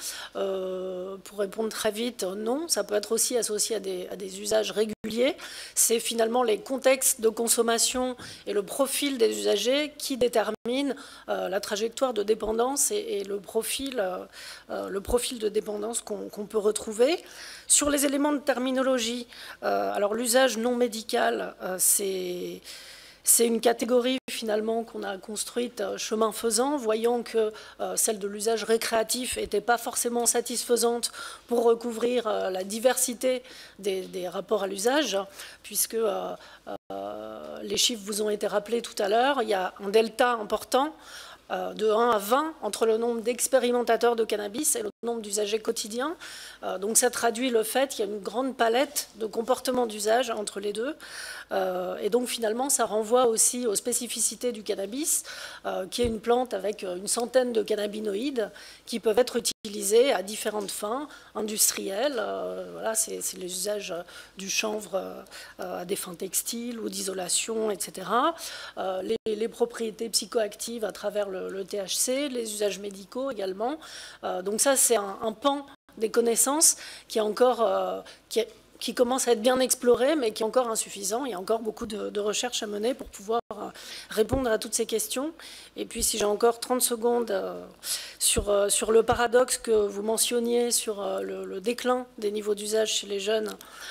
euh, Pour répondre très vite, non. Ça peut être aussi associé à des, à des usages réguliers. C'est finalement les contextes de consommation et le profil des usagers qui déterminent euh, la trajectoire de dépendance et, et le, profil, euh, le profil de dépendance qu'on qu'on peut retrouver. Sur les éléments de terminologie, euh, alors l'usage non médical, euh, c'est c'est une catégorie finalement qu'on a construite euh, chemin faisant, voyant que euh, celle de l'usage récréatif n'était pas forcément satisfaisante pour recouvrir euh, la diversité des, des rapports à l'usage, puisque euh, euh, les chiffres vous ont été rappelés tout à l'heure, il y a un delta important de un à vingt entre le nombre d'expérimentateurs de cannabis et le nombre d'usagers quotidiens. Donc ça traduit le fait qu'il y a une grande palette de comportements d'usage entre les deux. Et donc finalement, ça renvoie aussi aux spécificités du cannabis, qui est une plante avec une centaine de cannabinoïdes qui peuvent être utilisés à différentes fins industrielles. Voilà, c'est les usages du chanvre à des fins textiles ou d'isolation, et cetera. Les, les propriétés psychoactives à travers le le T H C, les usages médicaux également. Euh, donc ça, c'est un, un pan des connaissances qui, est encore, euh, qui, est, qui commence à être bien exploré, mais qui est encore insuffisant. Il y a encore beaucoup de, de recherches à mener pour pouvoir euh, répondre à toutes ces questions. Et puis, si j'ai encore trente secondes euh, sur, euh, sur le paradoxe que vous mentionniez, sur euh, le, le déclin des niveaux d'usage chez les jeunes,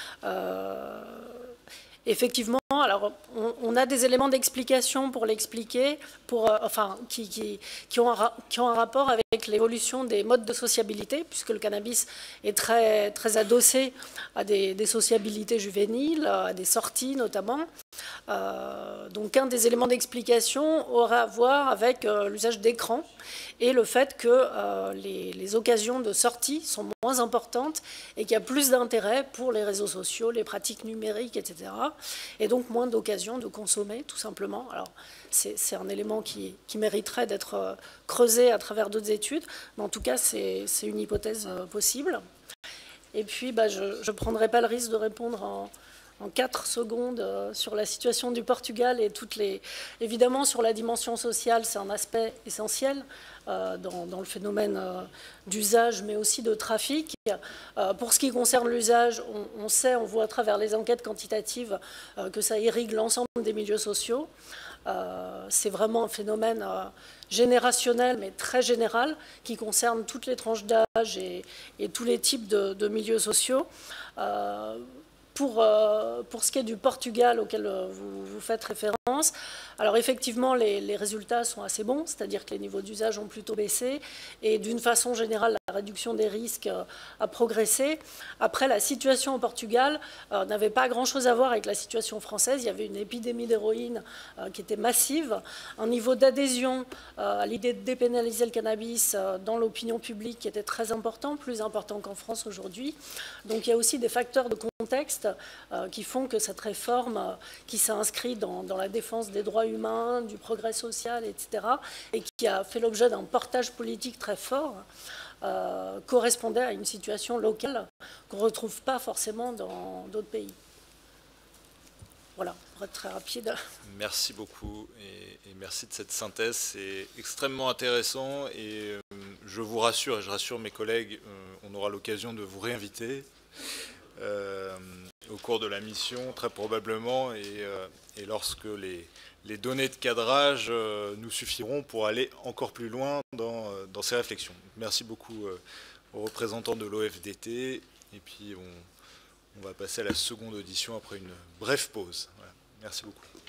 euh, effectivement, alors on, on a des éléments d'explication pour l'expliquer, pour, euh, enfin, qui, qui, qui, ont un, qui ont un rapport avec l'évolution des modes de sociabilité, puisque le cannabis est très, très adossé à des, des sociabilités juvéniles, à des sorties notamment. Euh, donc un des éléments d'explication aurait à voir avec euh, l'usage d'écran et le fait que euh, les, les occasions de sortie sont moins importantes et qu'il y a plus d'intérêt pour les réseaux sociaux, les pratiques numériques, et cetera. Et donc moins d'occasions de consommer, tout simplement. Alors, c'est un élément qui, qui mériterait d'être creusé à travers d'autres études, mais en tout cas, c'est une hypothèse possible. Et puis, bah, je ne prendrai pas le risque de répondre en, en quatre secondes sur la situation du Portugal et toutes les... Évidemment, sur la dimension sociale, c'est un aspect essentiel euh, dans, dans le phénomène euh, d'usage, mais aussi de trafic. Euh, pour ce qui concerne l'usage, on, on sait, on voit à travers les enquêtes quantitatives euh, que ça irrigue l'ensemble des milieux sociaux. Euh, c'est vraiment un phénomène euh, générationnel, mais très général, qui concerne toutes les tranches d'âge et, et tous les types de, de milieux sociaux. Euh, Pour, euh, pour ce qui est du Portugal auquel euh, vous, vous faites référence, alors effectivement les, les résultats sont assez bons, c'est-à-dire que les niveaux d'usage ont plutôt baissé et d'une façon générale la réduction des risques euh, a progressé. Après, la situation au Portugal euh, n'avait pas grand-chose à voir avec la situation française. Il y avait une épidémie d'héroïne euh, qui était massive, un niveau d'adhésion euh, à l'idée de dépénaliser le cannabis euh, dans l'opinion publique qui était très important, plus important qu'en France aujourd'hui. Donc il y a aussi des facteurs de contexte Euh, qui font que cette réforme euh, qui s'inscrit dans, dans la défense des droits humains, du progrès social, et cetera, et qui a fait l'objet d'un portage politique très fort, euh, correspondait à une situation locale qu'on ne retrouve pas forcément dans d'autres pays. Voilà, pour être très rapide. Merci beaucoup et, et merci de cette synthèse. C'est extrêmement intéressant et euh, je vous rassure et je rassure mes collègues, euh, on aura l'occasion de vous réinviter. Euh, au cours de la mission, très probablement, et, euh, et lorsque les, les données de cadrage euh, nous suffiront pour aller encore plus loin dans, dans ces réflexions. Merci beaucoup euh, aux représentants de l'O F D T, et puis on, on va passer à la seconde audition après une brève pause. Voilà. Merci beaucoup.